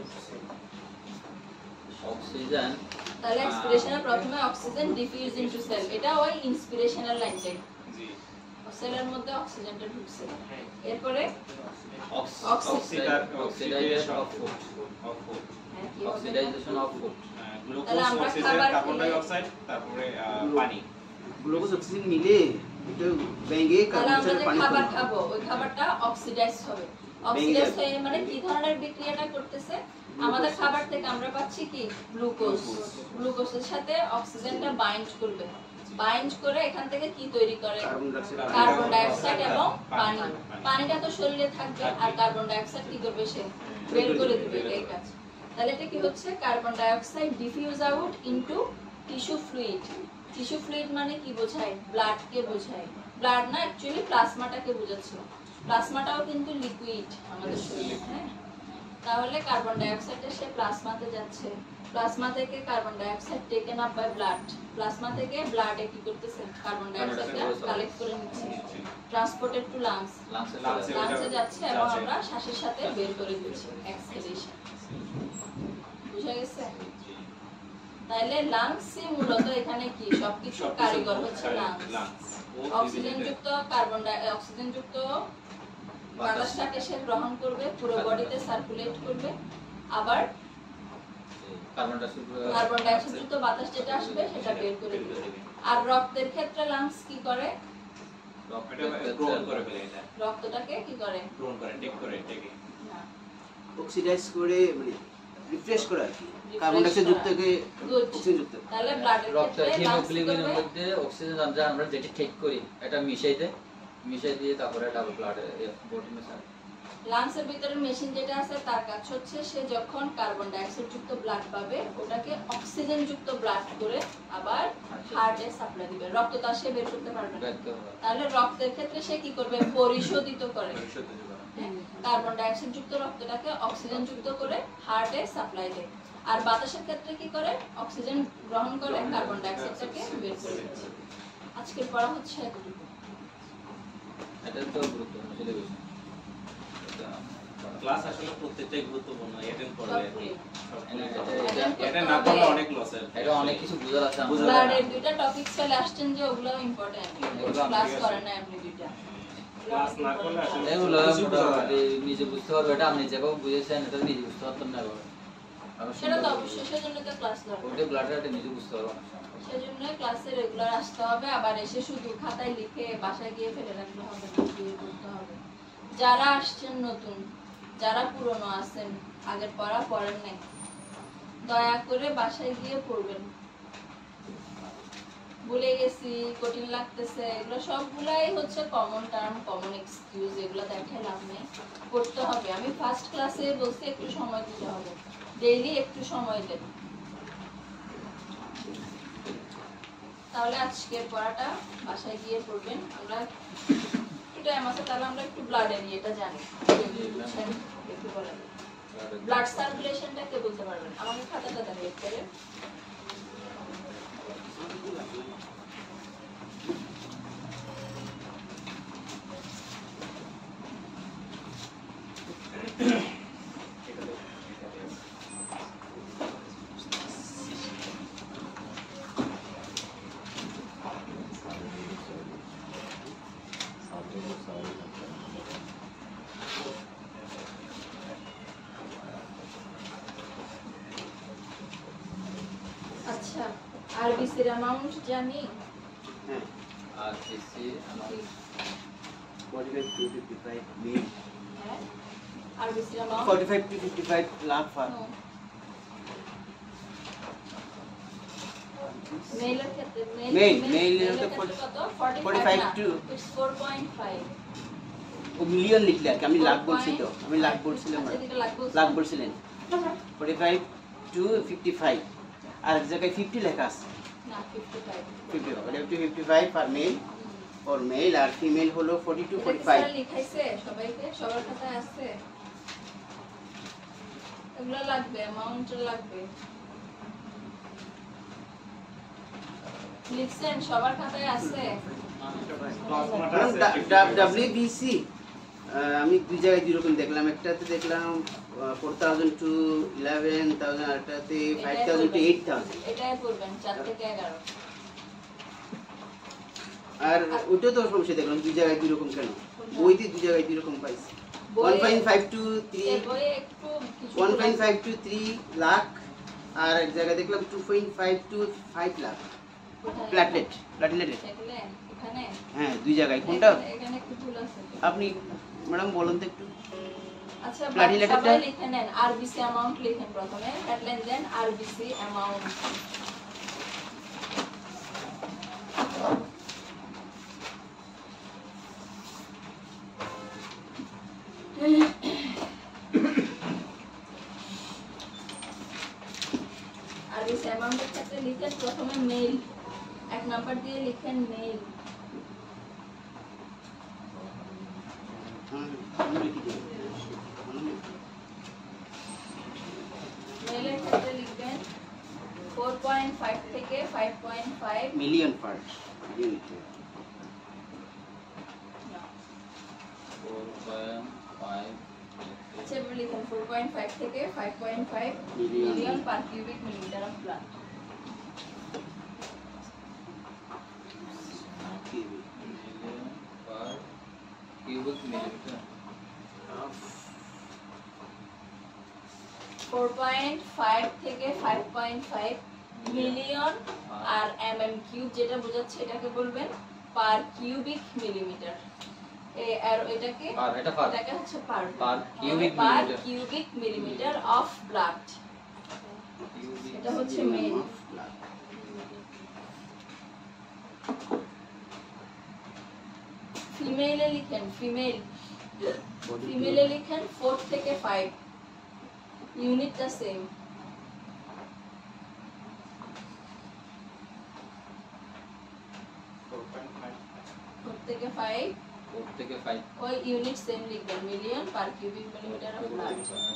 oxygen তাহলে এক্সপিরেশনের প্রথমে অক্সিজেন ডিফিউজ ইনটু সেল এটা ওই ইন্সপিরেশনাল লাইনটাই জি সেলের মধ্যে অক্সিজেনটা ঢুকছে এরপরে অক্সিডার oxidisation of food of food হ্যাঁ, কি হবে? অক্সিডাইজেশন অফ ফুড গ্লুকোজ তাহলে আমরা অক্সিজেন খাবার কার্বন খেলে- ডাই অক্সাইড তারপরে আহ, পানি গ্লুকোজ অক্সিজেন মিলে এটা ভেঙে তাহলে আমরা কার্বন যে পানি খাবার তৈরি করে। খাবো ওই খাবারটা অক্সিডাইজ হবে অক্সিডাইজ হয়ে মানে কি ধরনের বিক্রিয়াটা করতেছে আমাদের খাবার থেকে আমরা পাচ্ছি কি গ্লুকোজ গ্লুকোজের সাথে অক্সিজেনটা বাইন্ড করবে বাইন্ড করে এখান থেকে কি তৈরি করে carbon dioxide carbon dioxide এবং পানি পানিটা তো শরীরে থাকবে আর কার্বন ডাই অক্সাইড কি করবে সে বের করে দিবে এটাই কাজ তাহলে এটা কি হচ্ছে carbon dioxide diffuse out into tissue fluid tissue fluid মানে কি বোঝায় ব্লাড কে বোঝায় ব্লাড না অ্যাকচুয়ালি প্লাজমাটাকে বোঝাচ্ছে প্লাজমাটাও কিন্তু লিকুইড আমাদের শরীরে হ্যাঁ তাহলে কার্বন ডাই অক্সাইডটা সে প্লাজমাতে যাচ্ছে প্লাজমা থেকে carbon dioxide taken up by blood plasma থেকে ব্লাডে কি করতেছে কার্বন ডাই অক্সাইডটা কালেক্ট করে নিচ্ছে ট্রান্সপোর্টেড টু লাংস লাংসে লাংসে লাংসে যাচ্ছে এবং আমরা শ্বাসের সাথে বের করে দিচ্ছি এক্সহেলেশন বুঝা গেছে তাহলে লাংসই মূলত এখানে কি সবকিছু কারিগর হচ্ছে লাংস লাংস অক্সিজেন যুক্ত কার্বন ডাই অক্সিজেন যুক্ত বাতাসটাকে সে গ্রহণ করবে, পুরো বডিতে সার্কুলেট করবে, আবার কার্বন ডাইঅক্সাইড কার্বন ডাইঅক্সাইড যুক্ত বাতাস যেটা আসবে সেটা বের করে দিবে। আর রক্তের ক্ষেত্রে লাংস কি করে? এটা গ্রহণ করে ফেলে, এটা রক্তটাকে কি করে? গ্রহণ করে, টেক করে, টেকে না, অক্সিডাইজ করে মানে রিফ্রেশ করে আর কি, কার্বন ডাইঅক্সাইড যুক্ত থেকে Good. অক্সিজেন যুক্ত। তাহলে ব্লাডের রক্তের ক্ষেত্রে লাংস কি হিমোগ্লোবিনের করবে? মধ্যে অক্সিজেন আমরা আমরা যেটা টেক করি এটা মিশাই দেয়, মিশাই দিয়ে তারপরে ডাবল ব্লাডে বডি মেশায়। লাংসের ভিতরে মেশিন যেটা আছে তার কাজ হচ্ছে সে যখন কার্বন ডাইঅক্সাইড যুক্ত ব্লাড পাবে ওটাকে অক্সিজেন যুক্ত ব্লাড করে আবার হার্টে সাপ্লাই দিবে। রক্ত তো আর সে বের করতে পারবে না, তাহলে রক্তের ক্ষেত্রে সে কি করবে? পরিশোধিত করে। হ্যাঁ? কার্বন ডাইঅক্সাইড যুক্ত রক্তটাকে অক্সিজেন যুক্ত করে হার্টে সাপ্লাই দেয়। আর বাতাসের ক্ষেত্রে কি করে? অক্সিজেন গ্রহণ করে কার্বন ডাইঅক্সাইডটাকে বের করে দিচ্ছে। আজকের পড়া হচ্ছে এতটুকু। এটা তো গুরুত্বপূর্ণ ছিল বিষয়। ক্লাস আসলে প্রত্যেকটাই গুরুত্বপূর্ণ, অ্যাটেন্ড করলে আর কি সবগুলো এটা- এটা না করলে অনেক লস আছে। এটা অনেক কিছু বোঝার আছে বোঝা আমরা। যায়। ব্লাডের দুইটা টপিক চলে আসছেন যে ওগুলো ইম্পর্টেন্ট, ওগুলো ক্লাস ঠিক আছে। করেন না আপনি দুইটা। ক্লাস না করলে আসলে এগুলো কিছু বোঝা যায় না। মোটামুটি নিজে বুঝতে পারবে, এটা আপনি যেভাবে বুঝেছেন এটা নিজে বুঝতে পারতাম না এবার। আমি সেটা তো অবশ্যই, সেজন্য তো ক্লাস দরকার। ওটা ব্লাডটা এটা নিজে বুঝতে পারবো না। সেজন্য ক্লাসে রেগুলার আসতে হবে, আবার এসে শুধু খাতায় লিখে বাসায় গিয়ে ফেলে রাখলে হবে না, দিয়ে করতে হবে। যারা আসছেন নতুন, যারা পুরনো আছেন, আগের পড়া পড়েন নাই, দয়া করে বাসায় গিয়ে পড়বেন। ভুলে গেছি, কঠিন লাগতেছে, এগুলো সবগুলাই হচ্ছে কমন টার্ম, কমন এক্সকিউজ, এগুলো দেখায় লাভ নেই, পড়তে হবে। আমি ফার্স্ট ক্লাসে বলছি একটু সময় দিতে হবে, ডেইলি একটু সময় দেন। তাহলে আজকের পড়াটা বাসায় গিয়ে পড়বেন। আমরা একটু টাইম আছে, তাহলে আমরা একটু ব্লাডের ইয়েটা জানি, বুঝছেন? একটু বলেন ব্লাড সার্কুলেশনটা কে বলতে পারবেন? আমাকে খাতাটা দেন বের করে। আচ্ছা, আরবিসির অ্যামাউন্ট জানি। হ্যাঁ, আর সিসি আমার forty-five to fifty-five mil, হ্যাঁ, আরবিসির amount forty-five to fifty-five lakh for মেইলের ক্ষেত্রে মেইল Mail, mail মেইলের এর ক্ষেত্রে ক্ষেত্রে কত? forty-five forty-five না, to- it's four point five ও মিলিয়ন লিখলে আর কি, আমি লাখ বলছি তো, আমি লাখ বলছিলাম আর আচ্ছা, এটা লাখ বলছেন? লাখ বলছিলেন forty-five to fifty-five, আর এক জায়গায় fifty লেখা আছে, না, fifty-five fifty forty-five to fifty-five for male, for male, আর ফিমেল হলো forty to এটা কি forty-five। স্যার লিখাইছে সবাইকে? সবার খাতায় আছে? এগুলো লাগবে, অ্যামাউন্ট লাগবে। লিখছেন? সবার খাতায় আছে? প্লাজমাটা আছে ডাব্লিউবিসি আমি দুই জায়গায় দুই রকম দেখলাম, একটাতে দেখলাম four thousand to eleven thousand, আরটাতে five thousand to eight thousand, এটাই পড়বেন, চার থেকে এগারো। আর ওইটা তো সমস্যা দেখলাম দুই জায়গায় দুই রকম কেন, বইতে দুই জায়গায় দুই রকম পাইছি, one point five to three এই বইয়ে একটু কিছু one point five to three lakh, আর এক জায়গায় দেখলাম two point five to five lakh কোথায়? প্ল্যাটলেট প্ল্যাটলেট দেখলেন? এখানে? হ্যাঁ দুই জায়গায় কোনটা এখানে- এখানে একটু ভুল আছে। আপনি ম্যাডাম বলুন তো একটু। আচ্ছা, প্লাটিলেটেরটা? সবাই লিখে নেন, আরবিসি অ্যামাউন্ট লিখেন প্রথমে, হেডলাইন দেন আরবিসি অ্যামাউন্ট। আরবিসি অ্যামাউন্টের ক্ষেত্রে লিখেন প্রথমে মেইল, এক নাম্বার দিয়ে লিখেন মেইল। হুম, আমি লিখে দিই। মেইলের ক্ষেত্রে লিখবেন four point five থেকে five point five million part unit. Four point five আচ্ছা, এবার লিখেন four point five থেকে five point five Million. Million per cubic millimetre of blood. Million per cubic millimetre. Four point five থেকে five point five million আর MM cube যেটা বোঝাচ্ছে এটাকে বলবেন পার কিউবিক মিলিমিটার। আর এটাকে পার এটা পার এটাকে হচ্ছে per per cubic per millimetre cubic millimetre of blood. এটা হচ্ছে মেইন। ফিমেলে লিখেন ফিমেল ফিমেলে লিখেন ফোর থেকে ফাইভ, ইউনিটটা সেম। ফোর থেকে ফাইভ ফোর থেকে ফাইভ ওই ইউনিট সেম লিখবেন, million per cubic millimetre of blood.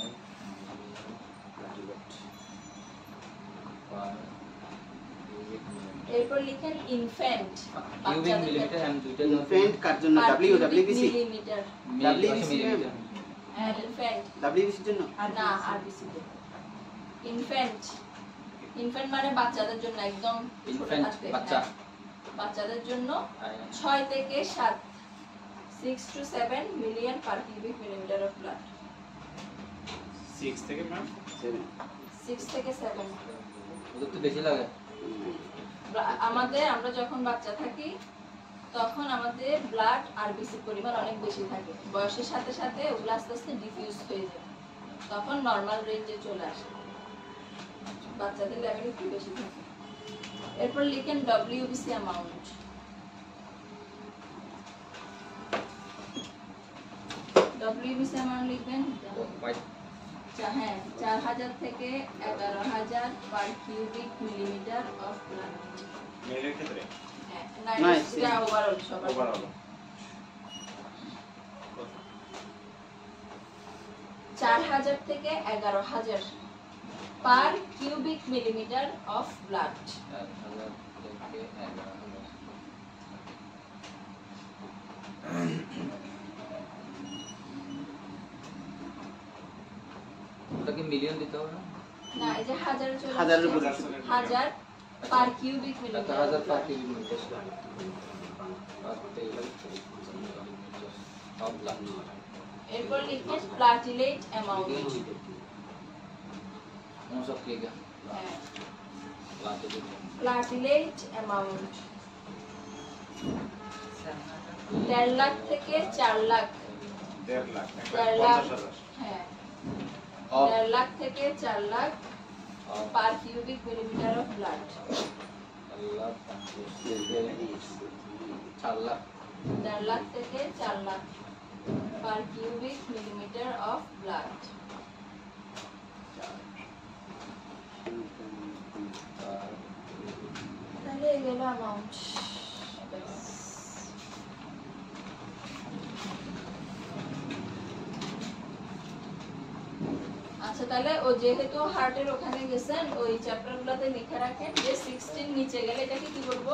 এরপর লিখেন ইনফ্যান্ট কিউবিক মিলিমিটার এন্ড দুইটা ইনফ্যান্ট কার জন্য W WBC millimetre WBC and infant ডব্লিউবিসির জন্য না আরবিসি ইনফ্যান্ট ইনফ্যান্ট মানে বাচ্চাদের জন্য একদম ছোট ইনফ্যান্ট হাতে, বাচ্চা হ্যাঁ, বাচ্চাদের জন্য ছয় থেকে সাত six to seven million per cubic millimetre of blood. Six থেকে ম্যাম সেভেন সিক্স থেকে সেভেন ওদের তো বেশি লাগে আমাদের আমরা যখন বাচ্চা থাকি তখন আমাদের ব্লাড আরবিসি পরিমাণ অনেক বেশি থাকে, বয়সের সাথে সাথে ওগুলো আস্তে আস্তে ডিফিউজ হয়ে যায়, তখন নর্মাল রেঞ্জে চলে আসে, বাচ্চাদের লেভেল একটু বেশি থাকে। এরপর লিখেন ডব্লিউবিসি অ্যামাউন্ট। ডব্লিউবিসি অ্যামাউন্ট লিখবেন হ্যাঁ চার হাজার থেকে এগারো হাজার per cubic millimetre of blood. মেলের ক্ষেত্রে হ্যাঁ না এটা ওভারঅল সবার ওভারঅল চার হাজার থেকে এগারো হাজার per cubic millimetre of blood. চার হাজার থেকে এগারো হাজার ওটা কি মিলিয়ন দিতে হবে না? না এই যে হাজার চলে হাজারের উপর আসছে। হাজার পার কিউবিক এত মিলিমিটার হাজার per cubic metre per cubic of blood. এরপর লিখেন প্লাটিলেট অ্যামাউন্ট। উনসব কি গা হ্যাঁ প্লাটিলেট প্লাটিলেট অ্যামাউন্ট দেড় লাখ থেকে চার লাখ। দেড় লাখ দেড় লাখ পঞ্চাশ হাজার হ্যাঁ অফ দেড় লাখ থেকে চার lakh of per cubic millimetre of blood. Allah চার লাখ দেড় লাখ থেকে চার lakh per cubic millimetre of blood. তাহলে এগুলো অ্যামাউন্ট। আচ্ছা তাহলে ও যেহেতু হার্টের ওখানে গেছেন ওই চ্যাপ্টারগুলোতে লিখে রাখেন যে ষোলো নিচে গেলে এটাকে কি করব?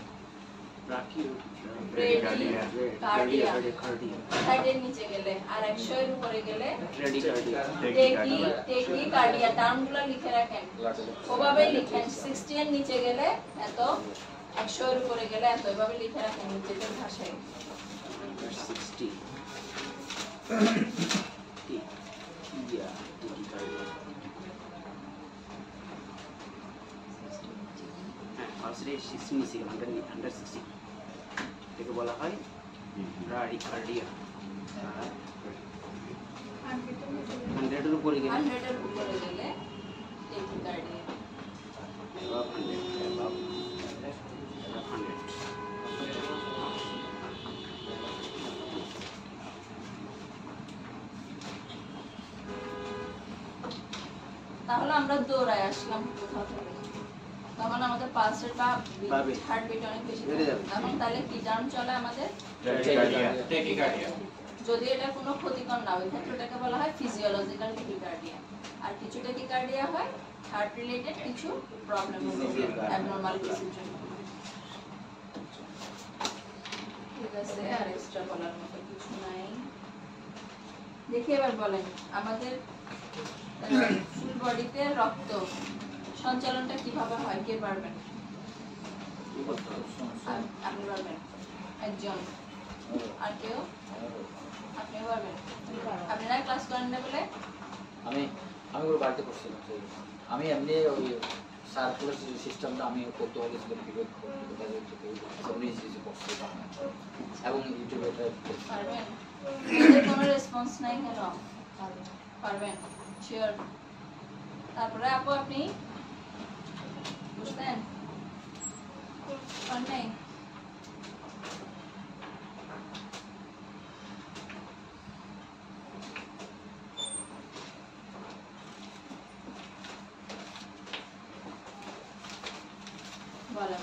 হার্টের নিচে গেলে আর একশো এর উপরে গেলে টেকি টেকি কার্ডিয়া টার্মগুলো লিখে রাখেন ওভাবেই লিখেন। ষোলো এর নিচে গেলে এত, একশো এর উপরে গেলে এত, এভাবে লিখে রাখেন নিজেদের ভাষায়। বলা হয় ব্রাডিকার্ডিয়া। হান্ড্রেডের উপরে গেলে হান্ড্রেড এর উপরে গেলে টেকি কার্ডিয়া। above hundred, above above hundred. তাহলে আমরা দৌড়ায় আসলাম কোথাও থেকে, তখন আমাদের পালসের বা বাড়বে। হার্টবিট অনেক বেশি বেড়ে যাবে। তখন তাহলে কি টার্ম চলে আমাদের? টেকিকার্ডিয়া টেকিকার্ডিয়া যদি এটা কোনো ক্ষতিকর না ওই ক্ষেত্রে এটাকে বলা হয় ফিজিওলজিক্যাল টেকিকার্ডিয়া। আর কিছু টেকিকার্ডিয়া হয় হার্ট রিলেটেড কিছু প্রবলেম হবে অ্যাবনরমালিটিসের জন্য। ঠিক আছে আর এক্সট্রা বলার মতো কিছু নাই। দেখি এবার বলেন আমাদের ফুল বডিতে রক্ত সঞ্চালনটা কিভাবে হয়, কে পারবেন? আপ- আপনি পারবেন একজন। আর কেউ? আপনিও পারবেন? আপনি না ক্লাস করেন না বলে? আমি আমি ওর বাড়িতে করছিলাম। আমি এমনি ওই সার্কুলার সিস্টেমটা আমি করতে হয়েছিলাম বিবেক এবং ইউটিউবে পারবেন? এদের কোনো রেসপন্স নাই কেন? পারবেন? শিওর? তারপরে আপু আপনি বুঝতেন? পারেন নাই? বলেন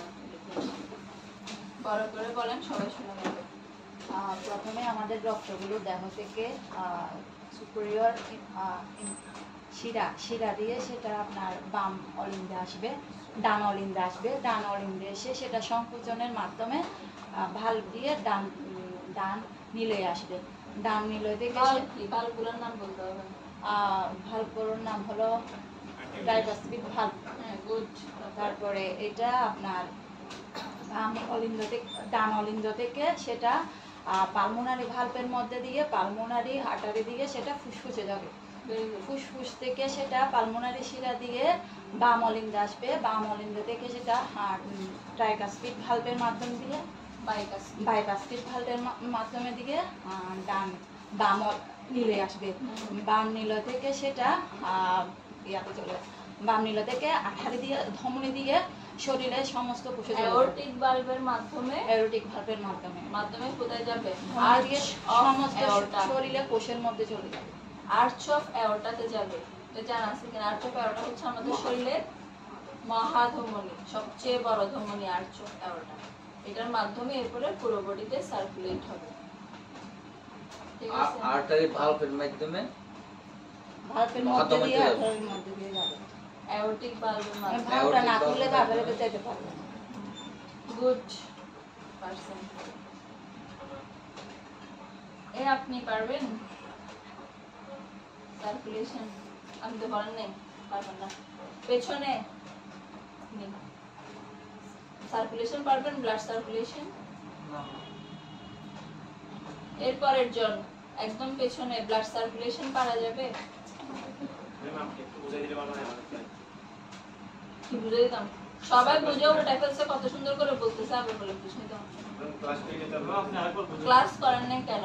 বড় করে বলেন, সবাই শুনে নেবে। আহ, প্রথমে আমাদের রক্তগুলো দেহ থেকে সুপেরিয়র শিরা শিরা দিয়ে সেটা আপনার বাম অলিন্দে আসবে, ডান অলিন্দে আসবে, ডান অলিন্দে এসে সেটা সংকোচনের মাধ্যমে ভাল্ব দিয়ে ডান উম, ডান নিলয়ে আসবে। ডান নিলয় থেকে ভাল্ব কি? ভাল্বগুলোর নাম বলতে হবে। ভাল্বগুলোর নাম হলো ডায়াস্ট্রিক ভাল্ব। হ্যাঁ, গুড। তারপরে এটা আপনার বাম অলিন্দ থেকে ডান অলিন্দ থেকে সেটা পালমোনারি ভাল্বের মধ্যে দিয়ে পালমোনারি আর্টারি দিয়ে সেটা ফুসফুসে যাবে। ফুসফুস থেকে সেটা পালমোনারি শিরা দিয়ে বাম অলিন্দে আসবে, বাম অলিন্দ থেকে সেটা ট্রাইকাসপিড ভাল্বের মাধ্যম দিয়ে বাইকাসপিড ভাল্বের মাধ্যমে দিয়ে ডান বাম নীলে আসবে। বাম নীল থেকে সেটা ইয়াতে চলে বাম নীল থেকে আঠারি দিয়ে ধমনী দিয়ে শরীরের সমস্ত কোষে অ্যাওর্টিক ভালভের মাধ্যমে অ্যাওর্টিক ভালভের মাধ্যমে মাধ্যমে কোথায় যাবে? আর্চ সমস্ত শরীরে কোষের মধ্যে চলে যাবে। আর্চ অফ অ্যাওর্টাতে যাবে। এটা জানা আছে কিনা? আর্চ অফ অ্যাওর্টা হচ্ছে আমাদের শরীরের মহাধমনী, সবচেয়ে বড় ধমনী আর্চ অফ অ্যাওর্টা। এটার মাধ্যমে এরপরে পুরো বডিতে সার্কুলেট হবে। ঠিক আছে? আর্টারি ভালভের মাধ্যমে ভালভের মধ্যে দিয়ে আর্টারির মধ্যে দিয়ে যাবে। অ্যাওর্টিক ভালভের মাধ্যমে। ভালভটা না খুললে তারপরে তো যেতে পারবে না। Good person. এ আপনি পারবেন? সার্কুলেশন আমি তো বলেন নাই পারবেন না। পেছনে সার্কুলেশন পারবেন? Blood circulation? এরপরের জন একদম পেছনে ব্লাড সার্কুলেশন পারা যাবে? কি বুঝে দিতাম? সবাই বুঝে উল্টা ফেলছে, কত সুন্দর করে বলতেছে, আবার বলে বুঝে দিতাম। ক্লাস করেন নাই কেন?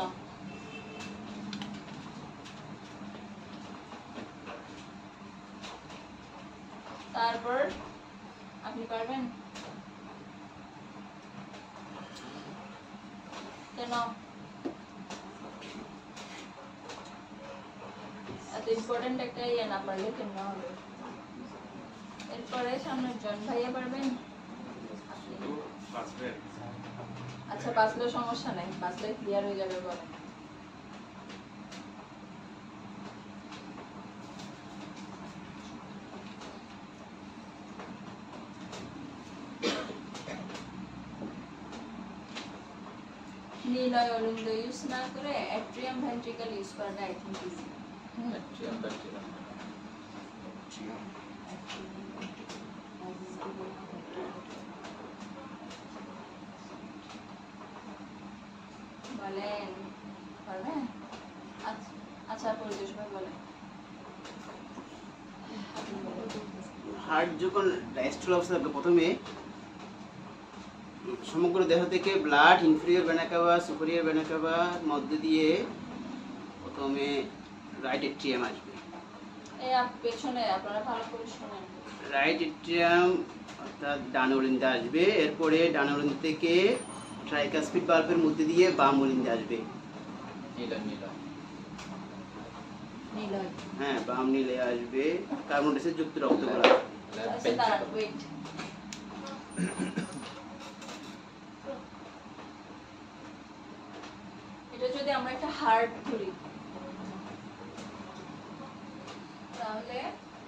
তারপর আপনি পারবেন? কেন এত ইম্পর্টেন্ট একটা ইয়ে না পারলে কেমন হবে? এরপরে সামনের জন ভাইয়া পারবেন? আচ্ছা, বাঁচলে সমস্যা নাই, বাঁচলে ক্লিয়ার হয়ে যাবে। বলেন নীলয় অলিন্দ ইউজ না করে অ্যাট্রিয়াম ভেন্ট্রিকল ইউজ করাটা I think easy. Atrium ventricle বলেন পারবেন? আচ্ছা আচ্ছা, পরিবেশ ভাই বলেন। হার্ট যখন ডায়াস্ট্রল অবস্থা থাকে, প্রথমে সমগ্র দেহ থেকে blood inferior vena cava superior vena কাভার মধ্য দিয়ে প্রথমে রাইট এট্রিয়াম আসবে। এই আপ পেছনে আপনারা ভালো করে শুনেন। রাইট এট্রিয়াম অর্থাৎ ডান অলিন্দে আসবে। এরপরে ডান অলিন্দ থেকে ট্রাইকাসপিড ভালভের মধ্যে দিয়ে বাম অলিন্দে আসবে। নীলা নীলা নীলয় হ্যাঁ, বাম নীলে আসবে। কার্বন ডাইঅক্সাইড যুক্ত রক্তকণা। আচ্ছা দাঁড়ান, ওয়েট। এটা যদি আমরা একটা হার্ট ধরি তাহলে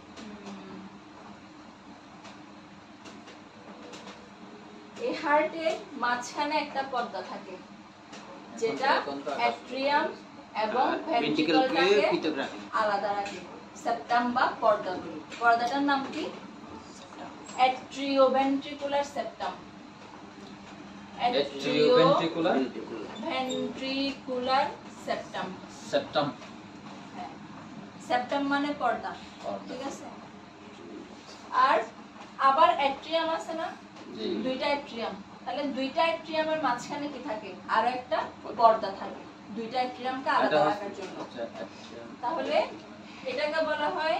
এই হার্টের মাঝখানে একটা পর্দা থাকে যেটা অ্যাট্রিয়াম এবং ভেন্ট্রিকলটাকে পৃথক রাখে, আলাদা রাখে। সেপ্টাম বা পর্দা বলি। পর্দাটার নাম কি? Atrioventricular septum. Atrioventricular ventricular septum. Septum. হ্যাঁ, সেপ্টাম মানে পর্দা, ঠিক আছে। আর আবার অ্যাট্রিয়াম আছে না, দুইটা অ্যাট্রিয়াম, তাহলে দুইটা অ্যাট্রিয়ামের মাঝখানে কি থাকে, আরো একটা পর্দা থাকে, দুইটা অ্যাট্রিয়ামকে আলাদা রাখার জন্য। তাহলে এটাকে বলা হয়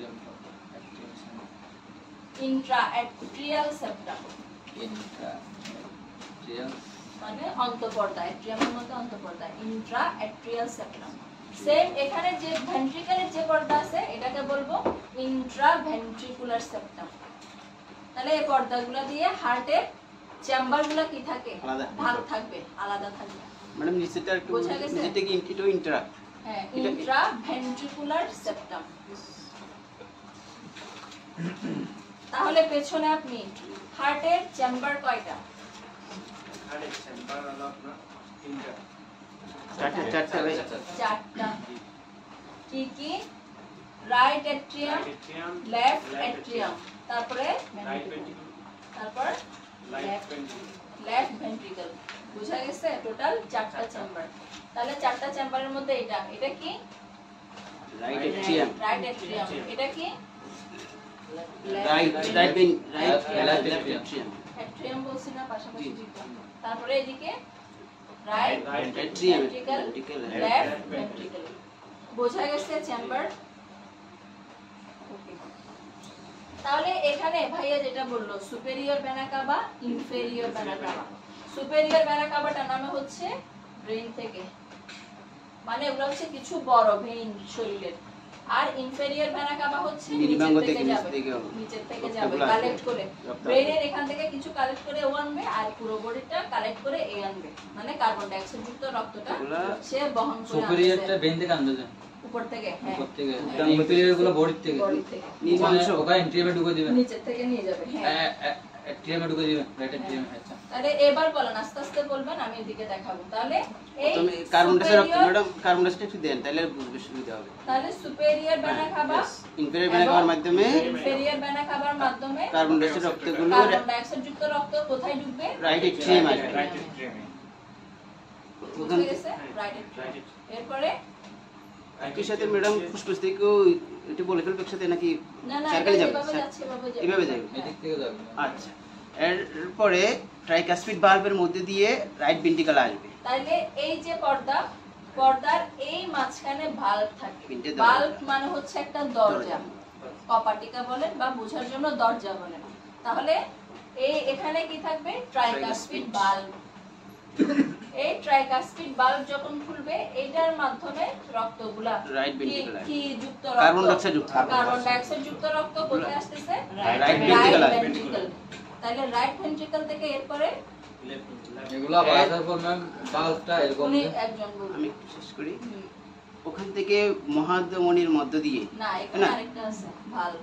ইন্ট্রাঅ্যাট্রিয়াল সেপ্টাম, মানে অন্তঃপর্দা, অ্যাট্রিয়ামের মধ্যে অন্তঃপর্দা, ইন্ট্রাঅ্যাট্রিয়াল সেপ্টাম। সেম এখানে যে ভেন্ট্রিকলের যে পর্দা আছে এটাকে বলবো ইন্ট্রাভেন্ট্রিকুলার সেপ্টাম। তাহলে এই পর্দাগুলো দিয়ে হার্টের চেম্বারগুলো কি থাকে, ভাগ থাকবে, আলাদা থাকবে। ম্যাডাম নিচেটা একটু নিচেটা কি ইন্টো ইন্ট্রা, হ্যাঁ, ইন্ট্রাভেন্ট্রিকুলার সেপ্টাম। তাহলে পেছনে আপনি হার্টের চেম্বার কয়টা? হার্টের চেম্বার হলো আপনার তিনটা, চারটা চারটা ভাই চারটা। কি কি? রাইট অ্যাট্রিয়াম, লেফট অ্যাট্রিয়াম, তারপরে রাইট ভেন্ট্রিকল, তারপর লেফট ভেন্ট্রিকল, লেফট ভেন্ট্রিকল। বুঝা গেছে? টোটাল চারটা চেম্বার। তাহলে চারটা চেম্বারের মধ্যে এটা এটা কি? Right atrium, right atrium. এটা কি? Right right vein right Left left atrium. Atrium, atrium বলছি না, পাশাপাশি দুইটা। তারপরে এদিকে right right atrium, ventricle, ventricle, left ventricle. বোঝা গেছে চেম্বার? ওকে। তাহলে এখানে ভাইয়া যেটা বললো superior vena cava, inferior vena cava. Superior vena কাভাটা নামে হচ্ছে ব্রেন থেকে, মানে ওগুলো হচ্ছে কিছু বড় ভেইন শরীরের। আর ইনফেরিয়র ভেনা কাভা হচ্ছে নিচের নিচের থেকে থেকে নিচ যাবে, থেকে নিচের থেকে রক্তগুলো যাবে আসবে। কালেক্ট করে রক্ত ব্রেনের এখান থেকে কিছু কালেক্ট করে ও আনবে, আর পুরো বডিটা কালেক্ট করে এ আনবে, মানে কার্বন ডাই অক্সাইড যুক্ত রক্তটা এগুলা- সে বহন করে সুপেরিয়রটা আনবে বেন থেকে আনবে যে উপর থেকে। হ্যাঁ, উপর থেকে, হ্যাঁ, ইনফেরিয়র গুলো বডির থেকে, বডি থেকে নিচ ওখানে অংশ ওখানে এন্ট্রিয়ামে ঢুকে দিবেন, নিচের থেকে নিয়ে যাবে। হ্যাঁ, অ্যাট্রিয়ামে ঢুকে দিবেন, রাইট অ্যাট্রিয়ামে। আচ্ছা, তাহলে এবার বলেন, আস্তে আস্তে বলবেন, আমি এদিকে দেখাবো। তাহলে এই তুমি কার্বন ডাইঅক্সাইড superior- ম্যাডাম কার্বন ডাইঅক্সাইড একটু দেন, তাহলে বুঝতে সুবিধা হবে। তাহলে superior vena cava, inferior vena কাভার মাধ্যমে ইনফেরিয়র ভেনা কাভার মাধ্যমে কার্বন ডাইঅক্সাইড রক্তগুলো কার্বন ডাই অক্সাইড যুক্ত রক্ত কোথায় ঢুকবে? রাইট অ্যাট্রিয়াম আসবে। রাইট অ্যাট্রিয়ামে, বুঝে গেছে? Right atrium. এরপরে একই সাথে ম্যাডাম ফুসফুস থেকেও এটা বলে ফেলবে একসাথে নাকি না না, সার্কেলে এটা যাবে? যেভাবে যাচ্ছে এভাবে যাবে। এভাবে যাবে। এদিক থেকে যাবে। আচ্ছা, এরপরে ট্রাইকাসপিড ভালভের মধ্যে দিয়ে রাইট ভেন্ট্রিকল আসবে। তাহলে এই যে পর্দা, পর্দার এই মাঝখানে ভালভ থাকে। তিনটে দরজা। ভালভ মানে হচ্ছে একটা দরজা, দরজা। কপাটিকা বলেন বা বোঝার জন্য দরজা বলেন। তাহলে এই এখানে কি থাকবে? Tricuspid valve. এই ট্রাইকাসপিড ভালভ যখন খুলবে, এইটার মাধ্যমে রক্তগুলা রাইট কি ভেন্ট্রিকল আসবে। কি যুক্ত কার্বন রক্ত, ডাইঅক্সাইড যুক্ত। কার্বন ডাই অক্সাইড যুক্ত রক্ত কোথায় আসতেছে? রাইট ভেন্ট্রিকল আসবে। ভেন্ট্রিকল। তাহলে রাইট ভেন্ট্রিকল থেকে এরপরে লেফট ভেন্ট্রিকল, এগুলো আবার আসার পর ম্যাম বাল্বটা এরকম উনি যে- একজন বলুন। আমি একটু শেষ করি। হুম। ওখান থেকে মহাধমনির মধ্য দিয়ে না, এখানে না। আরেকটা আছে ভালভ।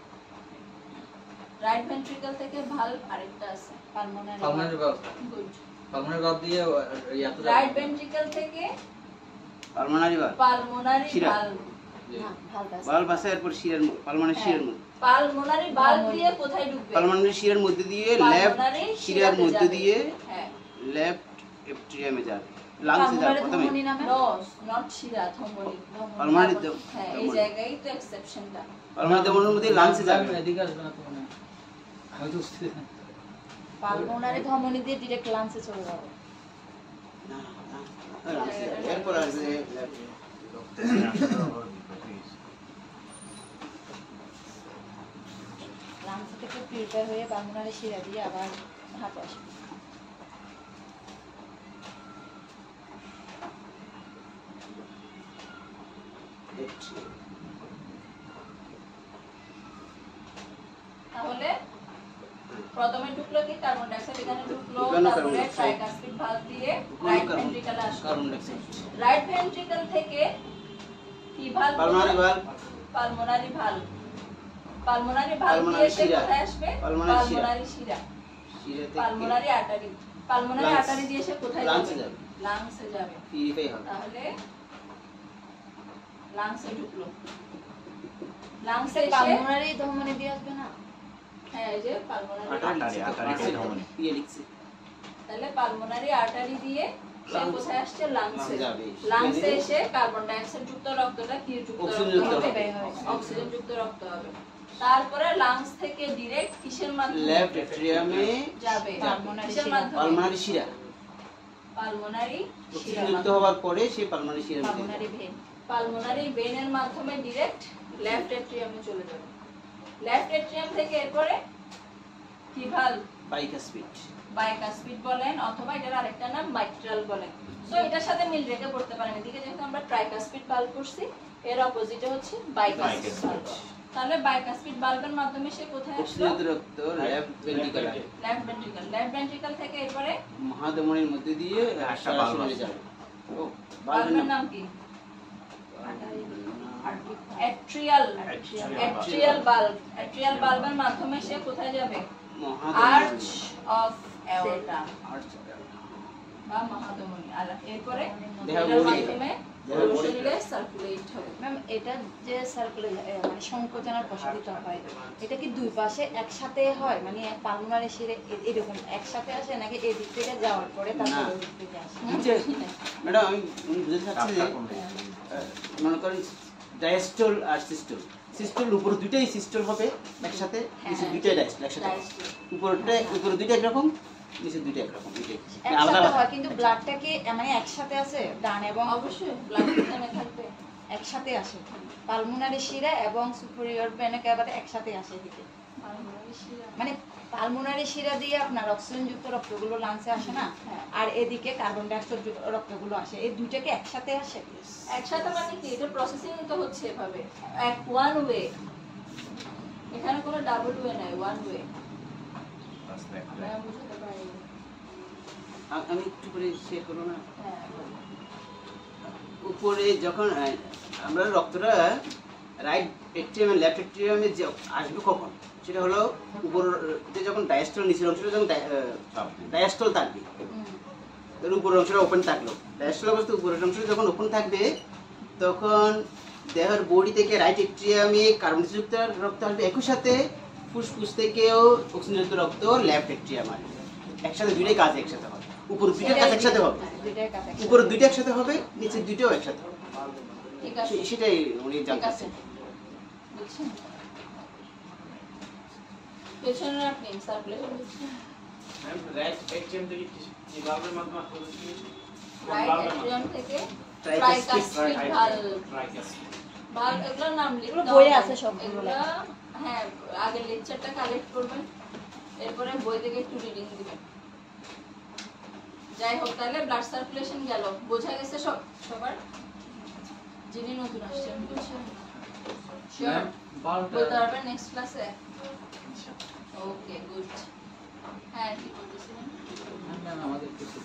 রাইট ভেন্ট্রিকল থেকে ভালভ আরেকটা আছে, pulmonary pulmonary bulb, good. Pulmonary bulb দিয়ে ইয়াতে যাবে। রাইট ভেন্ট্রিকল থেকে পালমোনারি ভালভ, পালমোনারি শিরা। ভালভ। জি। না ভালভ আছে। ভালভ আছে, এরপর শিরার পালমোনারি শিরার মধ্যে, পালমোনারি ভালভ দিয়ে কোথায় ঢুকবে? পালমোনারি শিরার মধ্যে দিয়ে লেফট পালমোনারি শিরার শিরাতে মধ্যে যাবে। দিয়ে হ্যাঁ, লেফট এপট্রিয়ামে যাবে, লাংসে যাবে পালমোনারি প্রথমে। ধমনী নামে নো নট শিরা, ধমনী। পালমোনারি ধ- হ্যাঁ, এই ধমনী। জায়গায় তো এক্সেপশনটা। পালমোনারি ধমনীর মধ্যে লাংসে যাবে। ম্যাম, এদিকে আসবে না তো মনে হয়। আমি তো বুঝতে পালমোনারি ধমনী দিয়ে ডিরেক্ট লাংসে চলে যাবে। না, না, না, লাংসে যাবে। এরপর আসবে left। লাংস থেকে পিউরিফাই হয়ে পালমোনারি শিরা দিয়ে আবার হাতে আসবে। তাহলে প্রথমে ঢুকলো কি কার্বন ডাই অক্সাইড, এখানে ঢুকলো, ঢুকানো তারপরে carbon dioxide. Tricuspid valve দিয়ে ঢুকানো রাইট কার্বন- ভেন্ট্রিকলে আসলো। Carbon dioxide. Right ventricle থেকে কি valve? Pulmonary valve, pulmonary valve. Pulmonary valve দিয়ে পালমোনারি এসে শিরা। কোথায় আসবে? পালমোনারি শিরা। পালমোনারি শিরা। শিরা থেকে pulmonary artery. Pulmonary lungs. Artery দিয়ে এসে কোথায় লাংসে যাবে? যাবে। লাংসে যাবে। পিউরিফাই হবে। তাহলে লাংসে ঢুকলো। লাংসে এসে পালমোনারি ধমনী দিয়ে আসবে না? হ্যাঁ, এই যে পালমোনারি আটারি, আটারি ধমনী। পিয়ে লিখছে। তাহলে পালমোনারি আর্টারি দিয়ে সে Lungs- কোথায় আসছে লাংসে যাবে। লাংসে সেখানে এসে কার্বন ডাই অক্সাইড যুক্ত রক্তটা কি যুক্ত অক্সিজেন রক্ত যুক্ত হবে হবে। অক্সিজেন যুক্ত রক্ত হবে তারপরে লাংস থেকে ডাইরেক্ট কিসের মাধ্যমে লেফট এট্রিয়ামে যাবে Pulmonary কিসের শিরা। মাধ্যমে পালমোনারি শিরা পালমোনারি অক্সিজেন যুক্ত হওয়ার পরে সেই পালমোনারি শিরা পালমোনারি ভেন। পালমোনারি ভেনের মাধ্যমে ডাইরেক্ট লেফট এট্রিয়ামে চলে যাবে লেফট এট্রিয়াম থেকে এরপরে কি ভালভ বাইকাসপিড বাইকাসপিড বলেন অথবা এটার আরেকটা নাম মাইট্রাল বলেন সো এটার সাথে মিল রেখে পড়তে পারেন এদিকে যেহেতু আমরা ট্রাইকাসপিড বাল্ব করছি এর অপোজিটে হচ্ছে বাইকাসপিড বাল্ব তাহলে বাইকাসপিড বাল্বের মাধ্যমে সে কোথায় আসলো অক্সিজেন রক্ত left ventricular left ventricle left ventricle থেকে এরপরে মহাধমনির মধ্যে দিয়ে একটা বাল্ব সরাসরি আছে। যাবে ও বাল্বের নাম কি অ্যাট্রিয়াল অ্যাট্রিয়াল বাল্ব অ্যাট্রিয়াল বাল্বের মাধ্যমে সে কোথায় যাবে আর্চ অফ অ্যাওর্টা বা মহাধমনী আর এরপরে দেহ এটার বড়ি। মাধ্যমে দেহ পুরো বড়ি। শরীরে সার্কুলেট হবে ম্যাম এটা যে সার্কুলার মানে সংকোচনের প্রসারিত হয় এটা কি দুই পাশে একসাথে হয় মানে পালমোনারি শিরে এ- এরকম একসাথে আসে নাকি এদিক থেকে যাওয়ার পরে তারপরে না। ওদিক থেকে আসে নিচে ম্যাডাম আমি আমি বুঝতে চাচ্ছি যে চাপটা কমবে। আহ, মনে করেন ডায়াস্টল আর সিস্টল সিস্টল উপর দুইটাই সিস্টল হবে একসাথে নিচে দুইটাই ডায়াস্টল একসাথে Diastole। উপরটা উপরে দুইটা একরকম নিচে দুইটা একরকম দুইটাই আলাদা একসাথে আলাদা হয় কিন্তু ব্লাডটা কি মানে একসাথে আছে ডান এবং অবশ্যই ব্লাড এখানে থাকবে একসাথে আসে পালমোনারি শিরা এবং সুপিরিয়র ভেন একেবারে একসাথে আসে এদিকে পালমোনারি শিরা। মানে পালমোনারি শিরা দিয়ে আপনার অক্সিজেন যুক্ত রক্তগুলো লাংসে আসে না হ্যাঁ। আর এদিকে কার্বন ডাই অক্সাইড যুক্ত রক্তগুলো আসে এই দুইটাকে একসাথে আসে একসাথে মানে কি এটা প্রসেসিং তো হচ্ছে এভাবে এক ওয়ান ওয়ে এখানে কোনো ডাবল ওয়ে নাই ওয়ান ওয়ে আমরা বুঝতে পারি আ- আমি একটু করে শেয়ার করবো না হ্যাঁ উপরে যখন আহ, আমরা রক্তটা রাইট এট্রিয়াম লেফট এট্রিয়ামে যে আসবে কখন সেটা হলো উপরে যখন ডায়াস্টল নিচের অংশটা যখন ডায়াস্টল থাকবে এর উপরের অংশটা ওপেন থাকলো ডায়াস্টল অবস্থা উপরের অংশটা যখন ওপেন থাকবে তখন দেহের বডি থেকে রাইট এট্রিয়ামে কার্বনযুক্ত রক্ত আসবে একই সাথে ফুসফুস থেকেও অক্সিজেনযুক্ত রক্ত লেফট এট্রিয়াম আসবে একসাথে দুইটাই কাজ একসাথে হবে উপর দুইটা কাজ একসাথে হবে দুইটাই কাজ একসাথে। উপরে দুইটা একসাথে হবে নিচে দুইটাও একসাথে হবে ঠিক আছে সে- সেটাই উনি ঠিক জানতে আছে বুঝছেন পেছনের আপনি সার্কুলেশন বুঝছেন ম্যাম রাইট এটিএম থেকে কি কি বাল্বের মাধ্যমে আসলে কি রাইট এট্রিয়াম থেকে Tricuspid tricuspid valve tricuspid valve এগুলোর নাম লিখুন এগুলো বইয়ে আছে সবগুলো। এগুলো হ্যাঁ আগে লেকচারটা কালেক্ট করবেন এরপরে বই থেকে একটু রিডিং দিবেন যাই হোক তাহলে ব্লাড সার্কুলেশন গেল বোঝা গেছে সব সবার যিনি নতুন আসছেন বুঝছেন শিওর বলতে পারবেন নেক্সট ক্লাসে ওকে গুড হ্যাঁ কি বলতেছিলেন আমাদের কিছু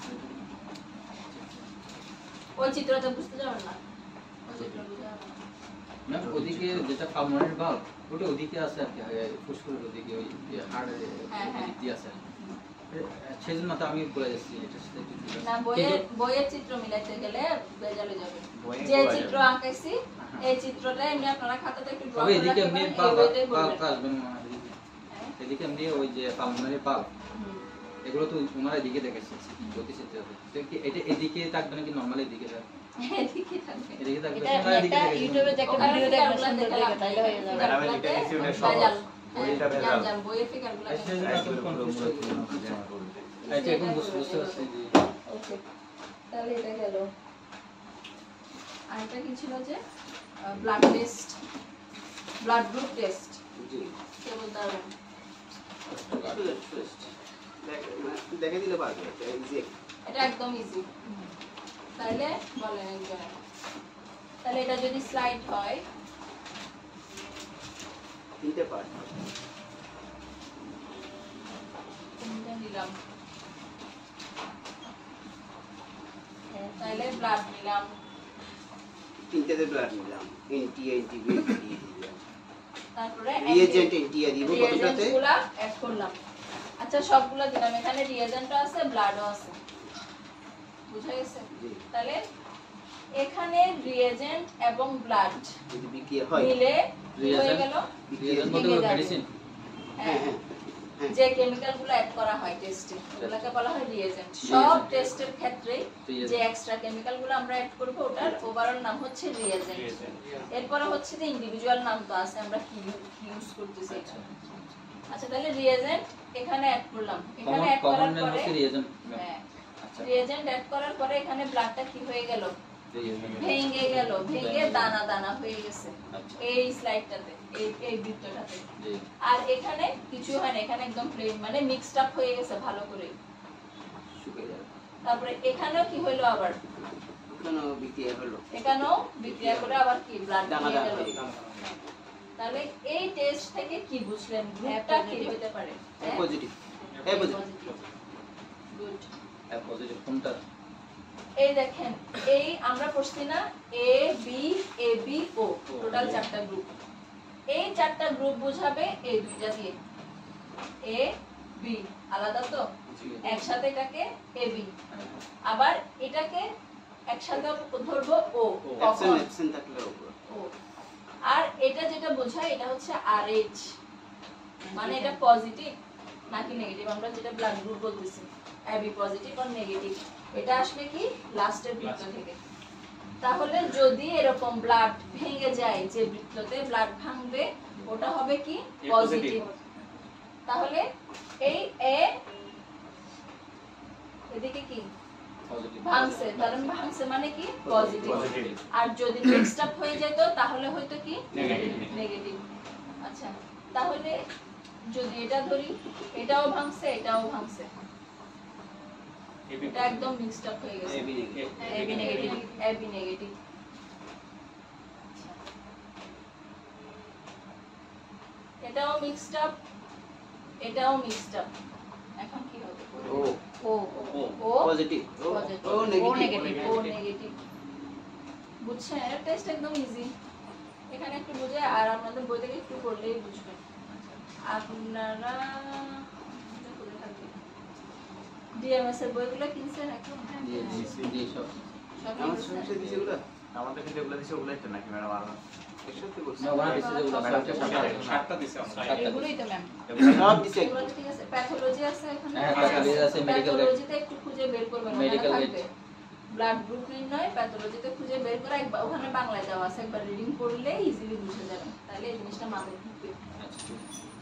ওই চিত্রটা বুঝতে যাবেন না ওই চিত্র বুঝতে যাবেন না ম্যাম ওদিকে যেটা পালমোনারি বাল্ব ওটা ওদিকে আছে আর কি ফুসফুসের ওদিকে ওই হাড়ের হ্যাঁ, হ্যাঁ। ওদিক দিয়ে আছে সেই জন্য তো আমি বলে যাচ্ছি এটার সাথে একটু ঠিক আছে। না বইয়ের কিন্তু- বইয়ের চিত্র মিলাইতে গেলে বেজালে যাবে বইয়ে যে বলা চিত্র যাবে। আঁকাইছি এই চিত্রটা এমনি আপনারা খাতাতে একটু ড্র তবে করে এদিকে এমনি রাখবেন, এই বাল্ব বইতেই বাল্ব বলবেন। আসবেন মনে হয় এদিকে। হ্যাঁ? এদিকে এমনি ওই যে পালমোনারি বাল্ব হুম। এগুলো তো ওনারা এদিকে দেখেছে গতিচিত্র তো কি এটা এদিকে থাকবে নাকি নরমালি এদিকে থাকবে এদিকে থাকবে। এদিকে থাকবে এটা ওনারা এদিকে একটা দেখেছে। ইউটিউবে যে একটা ওখানে ভিডিও দেখবেন ফিগারগুলো সুন্দর দেখে দেখে লাভ তাইলে নেই। হয়ে যাবে ম্যাডাম, আমি ফিগারগুলোতে দেখেছি ওটা ভেজাল। সহজ। হ্যাঁ, বইটা ভেজাল। জান, জান, বইয়ের ফিগারগুলো আচ্ছা, দেখে। এটা তো confused হয়ে গেলাম। আচ্ছা এখন বুঝতে বুঝতে পারছি যে ওকে তাহলে এটা গেল আরেকটা কি ছিল যে blood test blood group test জি কে বলতে পারবেন দেখ- দেখে দিলে পারবে এটা easy। এটা একদম ইজি তাহলে বলেন একজন তাহলে এটা যদি স্লাইড হয় তিনটে পার্ট কোনটা নিলাম তাহলে ব্লাড নিলাম তিনটেতে ব্লাড নিলাম এনটি এনটিভি দিয়ে দিলাম তারপরে রিএজেন্ট এনটি দিব কতটাতে রিএজেন্টগুলো অ্যাড করলাম আচ্ছা সবগুলো দিলাম এখানে রিএজেন্টও আছে ব্লাডও আছে বুঝা গেছে জি তাহলে এখানে রিএজেন্ট এবং ব্লাড যদি বিক্রিয়া হয় মিলে কি হয়ে Reagent? গেল এর মধ্যে ভেঙে যাবে। মেডিসিন হ্যাঁ হ্যাঁ হ্যাঁ। যে কেমিক্যালগুলো অ্যাড করা হয় টেস্টে ওগুলোকে বলা হয় রিয়েজেন্ট। সব Reagent। টেস্টের ক্ষেত্রে Reagent। যে এক্সট্রা কেমিক্যালগুলো আমরা অ্যাড করব ওটার ওভারঅল নাম হচ্ছে রিয়েজেন্ট। এরপরে হচ্ছে যে ইন্ডিভিজুয়াল নাম তো আছে আমরা কি ইউজ করতেছি এটা। আচ্ছা তাহলে রিয়েজেন্ট এখানে অ্যাড করলাম, এখানে কমন অ্যাড কমন করার নেম পরে হচ্ছে রিয়েজেন্ট। হ্যাঁ আচ্ছা রিয়েজেন্ট অ্যাড করার পরে এখানে ব্লাডটা কি হয়ে গেল, reagent। ভেঙে গেল, ভেঙে দানা দানা হয়ে গেছে আচ্ছা এই স্লাইডটাতে, এই এই বৃত্তটাতে। জি আর এখানে কিছু হয় না, এখানে একদম প্লেন মানে মিক্সড আপ হয়ে গেছে ভালো করে। শুকিয়ে যাবে। তারপরে এখানেও কি হইলো আবার, কোনো বিক্রিয়া হলো এখানেও বিক্রিয়া করে আবার কি ব্লাড দানা হয়ে দানা গেল। হয়ে গেল। তাহলে এই টেস্ট থেকে কি বুঝলেন, গ্রুপটা কি হতে পারে? Positive A positive good. আর পজিটিভ কোনটা? এই দেখেন এই আমরা পড়ছি না A B A B O total চারটা গ্রুপ। এই চারটা গ্রুপ বোঝাবে এই দুইটা দিয়ে, এ বি আলাদা তো, একসাথে এটাকে এ বি, আবার এটাকে একসাথে ধরবো ও অ্যাবসেন্ট কখন অ্যাবসেন্ট থাকলে উপর ও। আর এটা যেটা বোঝায় এটা হচ্ছে আর এইচ, মানে এটা পজিটিভ নাকি নেগেটিভ, আমরা যেটা ব্লাড গ্রুপ বলতেছি এবি পজিটিভ আর নেগেটিভ, এটা আসবে কি লাস্টের বৃত্ত থেকে। তাহলে যদি এরকম ব্লাড ভেঙে যায়, যে বৃত্ততে ব্লাড ভাঙবে ওটা হবে কি পজিটিভ। তাহলে এই এ এদিকে কি পজিটিভ ভাঙছে, কারণ ভাঙছে মানে কি পজিটিভ। আর যদি মিক্সড আপ হয়ে যেত তাহলে হয়তো কি নেগেটিভ। আচ্ছা তাহলে যদি এটা ধরি, এটাও ভাঙছে এটাও ভাঙছে, এটা একদম মিক্সড আপ হয়ে গেছে, AB negative AB negative AB negative. এটাও মিক্সড আপ এটাও মিক্সড আপ, এখন কি হবে O O O O positive O Positive. O negative O negative. বুঝছেন এর টেস্ট একদম ইজি, এখানে একটু বুঝে আর আপনাদের বই থেকে একটু পড়লেই বুঝবেন। আপনারা ডিএমএস এর বইগুলো কিনছেন এখন? জি জি জি সব সব আমার কিনছেন? সমস্যা দিছে এগুলো আমাদের কিন্তু এগুলো দিছে ওগুলো একটা নাকি ম্যাডাম? আর একসাথে করছি না ওরা দিছে যেগুলো ম্যাডাম সাতটা সাতটা সাতটা দিছে আমরা। সাতটা এগুলোই তো ম্যাম। সব দিছে এগুলো ঠিক আছে, প্যাথোলজি আছে এখানে? হ্যাঁ, pathology আছে, medical guide। প্যাথোলজিতে একটু খুঁজে বের করবেন, Medical ওখানে guide। থাকবে ব্লাড গ্রুপ নির্ণয়, প্যাথোলজিতে খুঁজে বের করে একবার ওখানে বাংলায় দেওয়া আছে, একবার রিডিং করলে ইজিলি বুঝে যাবেন, তাহলে এই জিনিসটা মাথায় ঢুকবে। আচ্ছা